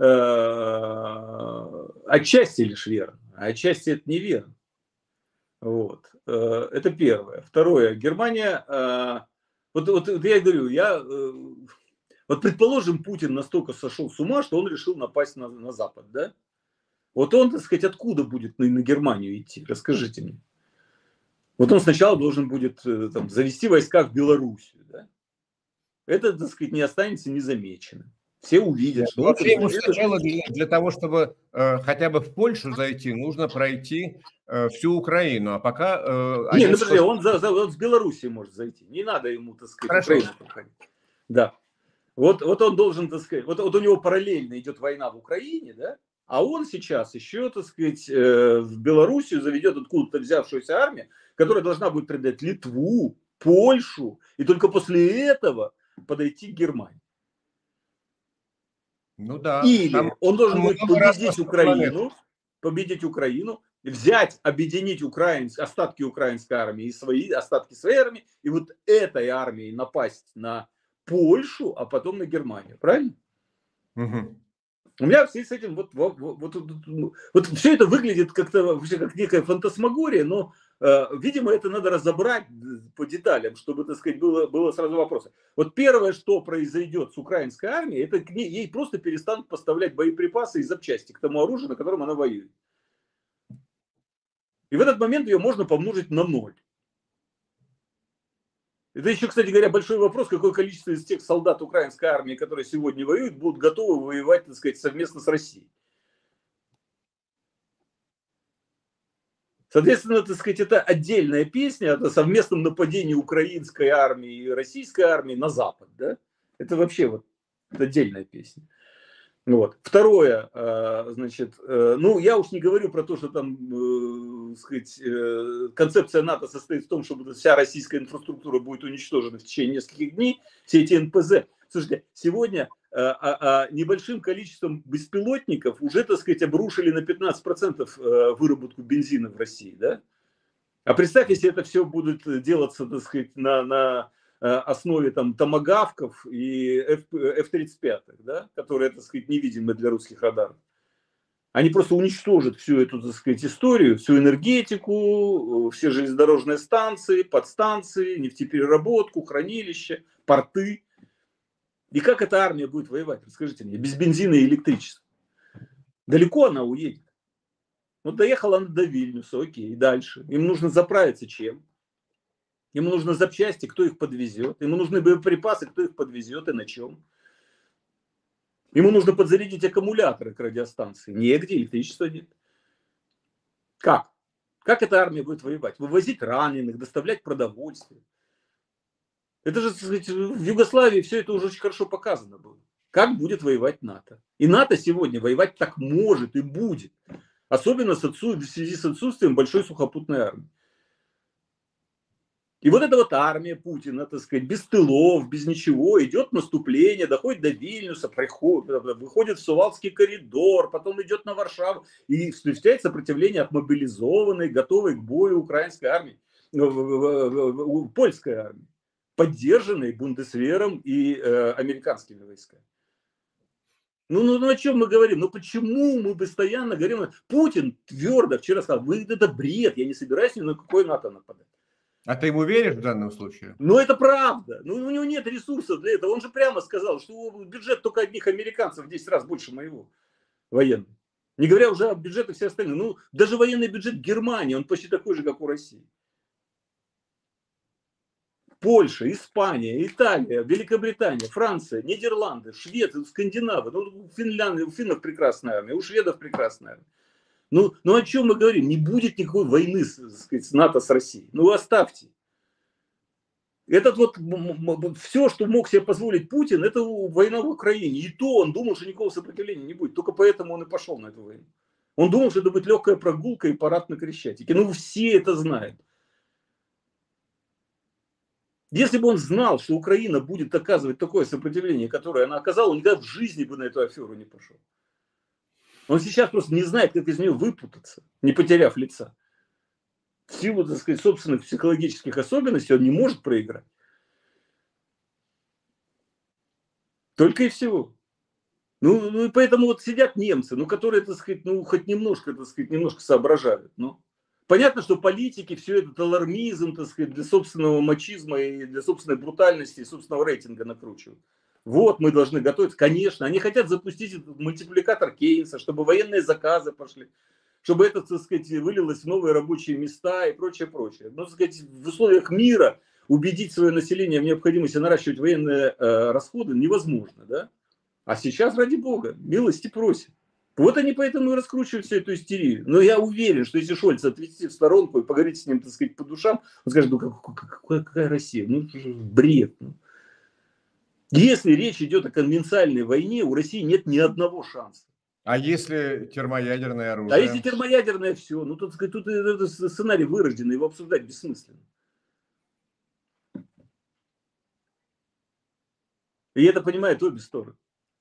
отчасти лишь верно, а отчасти это неверно. Вот. Это первое. Второе. Германия, вот я говорю, вот предположим, Путин настолько сошел с ума, что он решил напасть на Запад, да? Вот он, так сказать, откуда будет на Германию идти? Расскажите мне. Вот он сначала должен будет там, завести войска в Белоруссию. Да? Это, так сказать, не останется незамеченным. Все увидят, что он вообще ему сначала для того, чтобы хотя бы в Польшу зайти, нужно пройти всю Украину. А пока... Не, ну подожди, он с Белоруссии может зайти. Не надо ему, так сказать, Украину проходить. Да. Вот он должен, так сказать, вот у него параллельно идет война в Украине, да? А он сейчас еще, так сказать, в Белоруссию заведет откуда-то взявшуюся армию, которая должна будет предать Литву, Польшу, и только после этого подойти к Германии. Ну да. Или он должен будет победить Украину, взять, объединить остатки украинской армии и остатки своей армии, и вот этой армией напасть на Польшу, а потом на Германию. Правильно? Угу. У меня в связи с этим вот все это выглядит как-то вообще как некая фантасмагория, но, видимо, это надо разобрать по деталям, чтобы, так сказать, было сразу вопросы. Вот первое, что произойдет с украинской армией, это ей просто перестанут поставлять боеприпасы и запчасти к тому оружию, на котором она воюет. И в этот момент ее можно помножить на 0. Это еще, кстати говоря, большой вопрос, какое количество из тех солдат украинской армии, которые сегодня воюют, будут готовы воевать, так сказать, совместно с Россией. Соответственно, так сказать, это отдельная песня о совместном нападении украинской армии и российской армии на Запад. Да? Это вообще вот отдельная песня. Вот. Второе, значит, ну я уж не говорю про то, что там, сказать, концепция НАТО состоит в том, что вся российская инфраструктура будет уничтожена в течение нескольких дней, все эти НПЗ. Слушайте, сегодня небольшим количеством беспилотников уже, так сказать, обрушили на 15% выработку бензина в России, да? А представь, если это все будет делаться, так сказать, на основе там томагавков и F-35, да, которые, так сказать, невидимы для русских радаров. Они просто уничтожат всю эту, так сказать, историю, всю энергетику, все железнодорожные станции, подстанции, нефтепереработку, хранилища, порты. И как эта армия будет воевать? Расскажите мне, без бензина и электричества. Далеко она уедет. Вот доехала она до Вильнюса, окей, дальше. Им нужно заправиться чем? Ему нужны запчасти, кто их подвезет. Ему нужны боеприпасы, кто их подвезет и на чем. Ему нужно подзарядить аккумуляторы к радиостанции. Негде, электричества нет. Как? Как эта армия будет воевать? Вывозить раненых, доставлять продовольствие. Это же, так сказать, в Югославии все это уже очень хорошо показано было. Как будет воевать НАТО? И НАТО сегодня воевать так может и будет. Особенно в связи с отсутствием большой сухопутной армии. И вот эта вот армия Путина, так сказать, без тылов, без ничего, идет наступление, доходит до Вильнюса, выходит в Сувалский коридор, потом идет на Варшаву и встречает сопротивление от мобилизованной, готовой к бою украинской армии, польской армии, поддержанной Бундесвером и американскими войсками. Ну о чем мы говорим? Ну почему мы постоянно говорим? Путин твердо вчера сказал, это бред, я не собираюсь ни на какое НАТО нападать. А ты ему веришь в данном случае? Ну это правда. Ну у него нет ресурсов для этого. Он же прямо сказал, что бюджет только одних американцев в 10 раз больше моего военного. Не говоря уже о бюджетах всех остальных. Ну даже военный бюджет Германии, он почти такой же, как у России. Польша, Испания, Италия, Великобритания, Франция, Нидерланды, Швеция, Скандинавы. Ну, у финнов прекрасная армия, у шведов прекрасная армия. Ну о чем мы говорим? Не будет никакой войны с НАТО с Россией. Ну оставьте. Этот вот все, что мог себе позволить Путин, это война в Украине. И то он думал, что никакого сопротивления не будет. Только поэтому он и пошел на эту войну. Он думал, что это будет легкая прогулка и парад на Крещатике. Ну, все это знают. Если бы он знал, что Украина будет оказывать такое сопротивление, которое она оказала, он никогда в жизни бы на эту аферу не пошел. Он сейчас просто не знает, как из нее выпутаться, не потеряв лица. В силу, так сказать, собственных психологических особенностей он не может проиграть. Только и всего. Ну и поэтому вот сидят немцы, ну, которые, так сказать, ну, хоть немножко, так сказать, немножко соображают. Ну, понятно, что политики все этот алармизм, так сказать, для собственного мачизма и для собственной брутальности и собственного рейтинга накручивают. Вот, мы должны готовиться. Конечно, они хотят запустить этот мультипликатор Кейнса, чтобы военные заказы пошли, чтобы это, так сказать, вылилось в новые рабочие места и прочее, прочее. Но, так сказать, в условиях мира убедить свое население в необходимости наращивать военные расходы невозможно, да? А сейчас, ради бога, милости просим. Вот они поэтому и раскручивают всю эту истерию. Но я уверен, что если Шольца отвести в сторонку и поговорить с ним, так сказать, по душам, он скажет, ну какая Россия? Ну, бред. Ну. Если речь идет о конвенциальной войне, у России нет ни одного шанса. А если термоядерное оружие? А если термоядерное, все. Ну, тут это сценарий вырожденный, его обсуждать бессмысленно. И это понимают обе стороны.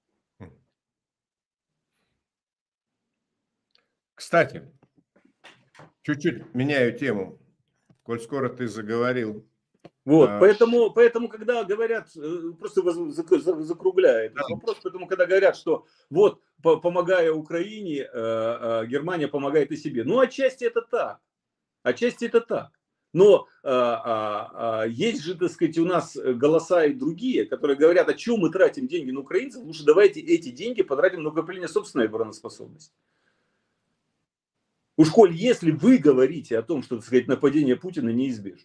Кстати, чуть-чуть меняю тему, коль скоро ты заговорил. Вот, поэтому, когда говорят, просто закругляя этот вопрос, поэтому, когда говорят, что вот, помогая Украине, Германия помогает и себе. Ну, отчасти это так. Отчасти это так. Но есть же, так сказать, у нас голоса и другие, которые говорят, о чем мы тратим деньги на украинцев, лучше давайте эти деньги потратим на укрепление собственной обороноспособности. Уж коль, если вы говорите о том, что, так сказать, нападение Путина неизбежно.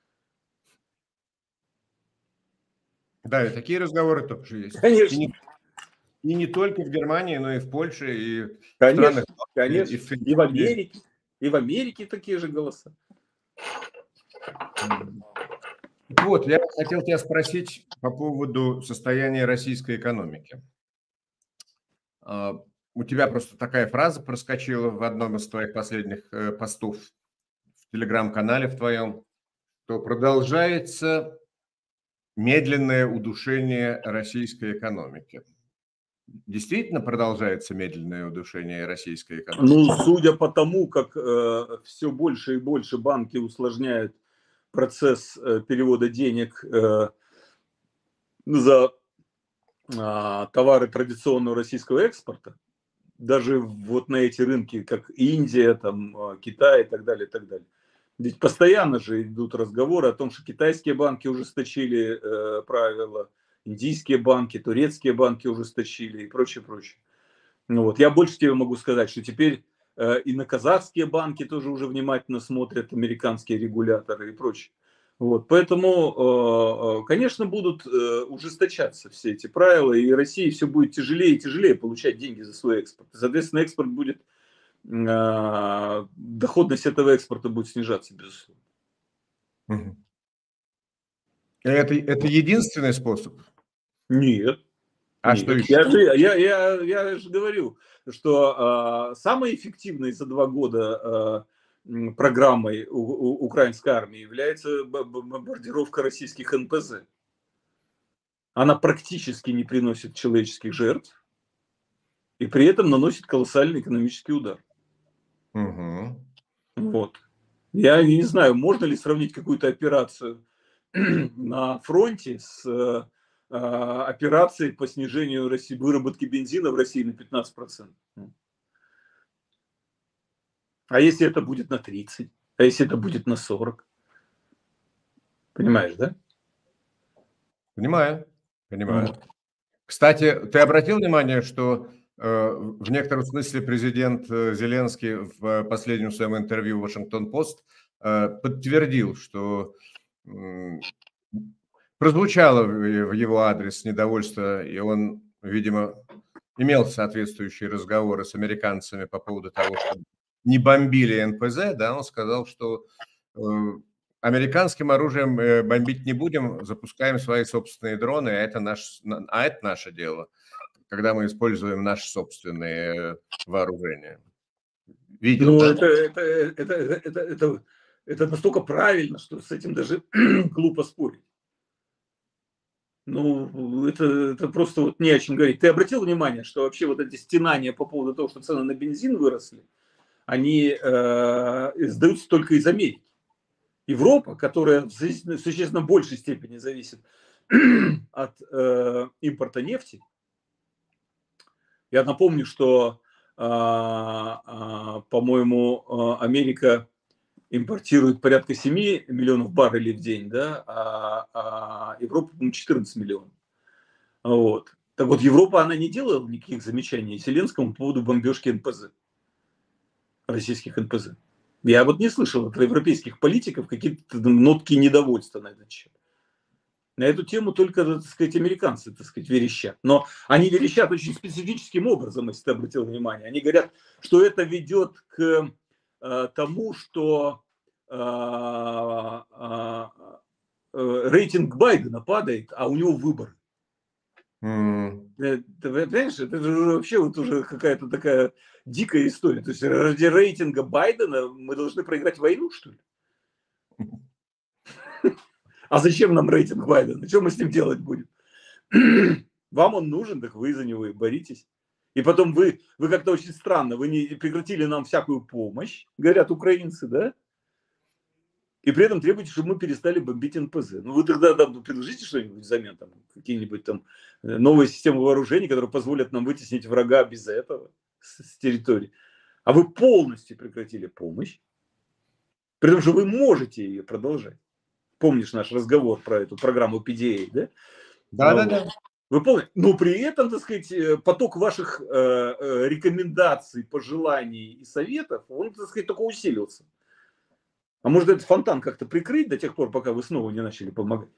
Да, и такие разговоры тоже есть. Конечно. И не только в Германии, но и в Польше, и в странах. Конечно. И в Америке. И в Америке такие же голоса. Вот, я хотел тебя спросить по поводу состояния российской экономики. У тебя просто такая фраза проскочила в одном из твоих последних постов в телеграм-канале в твоем, что продолжается медленное удушение российской экономики. Действительно продолжается медленное удушение российской экономики? Ну, судя по тому, как все больше и больше банки усложняют процесс перевода денег за товары традиционного российского экспорта, даже вот на эти рынки, как Индия, там, Китай и так далее, и так далее. Ведь постоянно же идут разговоры о том, что китайские банки ужесточили правила, индийские банки, турецкие банки ужесточили и прочее, прочее. Ну вот. Я больше тебе могу сказать, что теперь и на казахские банки тоже уже внимательно смотрят американские регуляторы и прочее. Вот. Поэтому, конечно, будут ужесточаться все эти правила, и России все будет тяжелее и тяжелее получать деньги за свой экспорт. Соответственно, экспорт будет, доходность этого экспорта будет снижаться, безусловно. Это единственный способ? Нет. А нет. что еще? Я же говорю, что самой эффективной за 2 года программой украинской армии является бомбардировка российских НПЗ. Она практически не приносит человеческих жертв и при этом наносит колоссальный экономический удар. Угу. Вот. Я не знаю, можно ли сравнить какую-то операцию на фронте с операцией по снижению выработки бензина в России на 15%. А если это будет на 30? А если это будет на 40? Понимаешь, да? Понимаю. Кстати, ты обратил внимание, что в некотором смысле президент Зеленский в последнем своем интервью в Вашингтон-Пост подтвердил, что прозвучало в его адрес недовольство, и он, видимо, имел соответствующие разговоры с американцами по поводу того, что не бомбили НПЗ, да, он сказал, что американским оружием бомбить не будем, запускаем свои собственные дроны, а это наше дело, когда мы используем наши собственные вооружения. Видел, Ну, да? это настолько правильно, что с этим даже глупо спорить. Ну, это просто вот не о чем говорить. Ты обратил внимание, что вообще вот эти стенания по поводу того, что цены на бензин выросли, они издаются только из Америки. Европа, которая в существенно большей степени зависит от импорта нефти. Я напомню, что, по-моему, Америка импортирует порядка 7 миллионов баррелей в день, да, а Европа, по-моему, 14 миллионов. Вот. Так вот, Европа, она не делала никаких замечаний Зеленскому по поводу бомбежки НПЗ, российских НПЗ. Я вот не слышал от европейских политиков какие-то нотки недовольства на этот счет. На эту тему только, так сказать, американцы, так сказать, верещат. Но они верещат очень специфическим образом, если ты обратил внимание. Они говорят, что это ведет к тому, что рейтинг Байдена падает, а у него выборы. Ты понимаешь, это же вообще вот уже какая-то такая дикая история. То есть ради рейтинга Байдена мы должны проиграть войну, что ли? А зачем нам рейтинг Байдена? Что мы с ним делать будем? Вам он нужен, так вы за него и боритесь. И потом вы как-то очень странно, вы не прекратили нам всякую помощь, говорят украинцы, да? И при этом требуете, чтобы мы перестали бомбить НПЗ. Ну вы тогда предложите что-нибудь взамен, там, какие-нибудь там новые системы вооружений, которые позволят нам вытеснить врага без этого с территории. А вы полностью прекратили помощь, при том, что вы можете ее продолжать. Помнишь наш разговор про эту программу PDA, да? Да. Вы помните? Но при этом, так сказать, поток ваших рекомендаций, пожеланий и советов, он, так сказать, только усилился. А может, этот фонтан как-то прикрыть до тех пор, пока вы снова не начали помогать?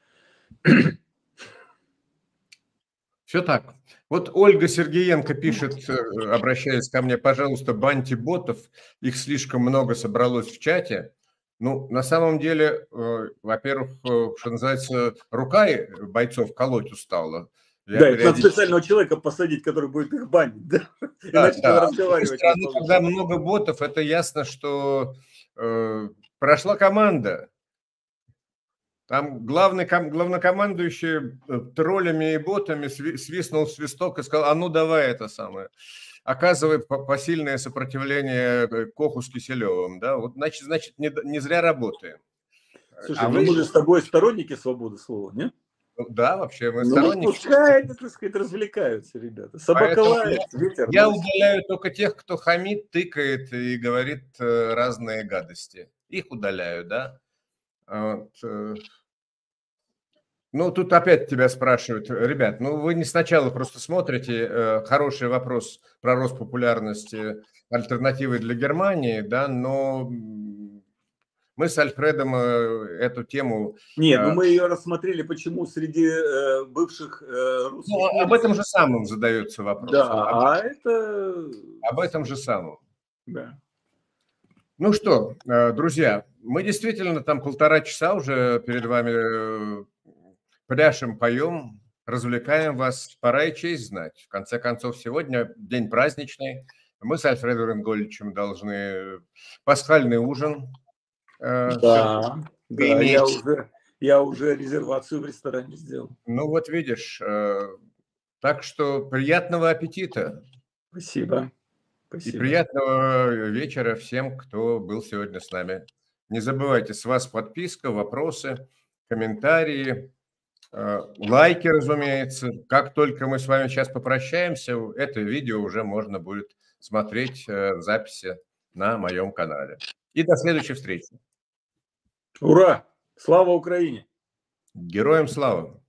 Все так. Вот Ольга Сергеенко пишет, обращаясь ко мне, пожалуйста, баньте ботов, их слишком много собралось в чате. Ну, на самом деле, во-первых, что называется, рука бойцов колоть устала. Да, это надо специального человека посадить, который будет их банить, да? Иначе да. разговаривать. Когда много ботов, это ясно, что прошла команда. Там главнокомандующий троллями и ботами свистнул в свисток и сказал, а ну давай это самое. Оказывает посильное сопротивление Коху с Киселевым. Да? Вот, значит не зря работаем. Слушай, мы же с тобой сторонники свободы слова, нет? Да, вообще мы сторонники. Пускай, так сказать, развлекаются ребята. Собака лает, ветер. Я удаляю только тех, кто хамит, тыкает и говорит разные гадости. Их удаляю, да. Вот. Ну, тут опять тебя спрашивают, ребят, ну вы не сначала просто смотрите, хороший вопрос про рост популярности альтернативы для Германии, да, но мы с Альфредом эту тему... Нет, ну мы ее рассмотрели, почему среди бывших русских... Ну, об этом же самом задается вопрос. Да, Об этом же самом. Да. Ну что, друзья, мы действительно там 1,5 часа уже перед вами пляшем, поем, развлекаем вас. Пора и честь знать. В конце концов, сегодня день праздничный. Мы с Альфредом Ингольевичем должны пасхальный ужин. Да, я уже резервацию в ресторане сделал. Ну вот видишь, так что приятного аппетита. Спасибо. И приятного вечера всем, кто был сегодня с нами. Не забывайте, с вас подписка, вопросы, комментарии, лайки, разумеется. Как только мы с вами сейчас попрощаемся, это видео уже можно будет смотреть в записи на моем канале. И до следующей встречи. Ура! Слава Украине! Героям слава!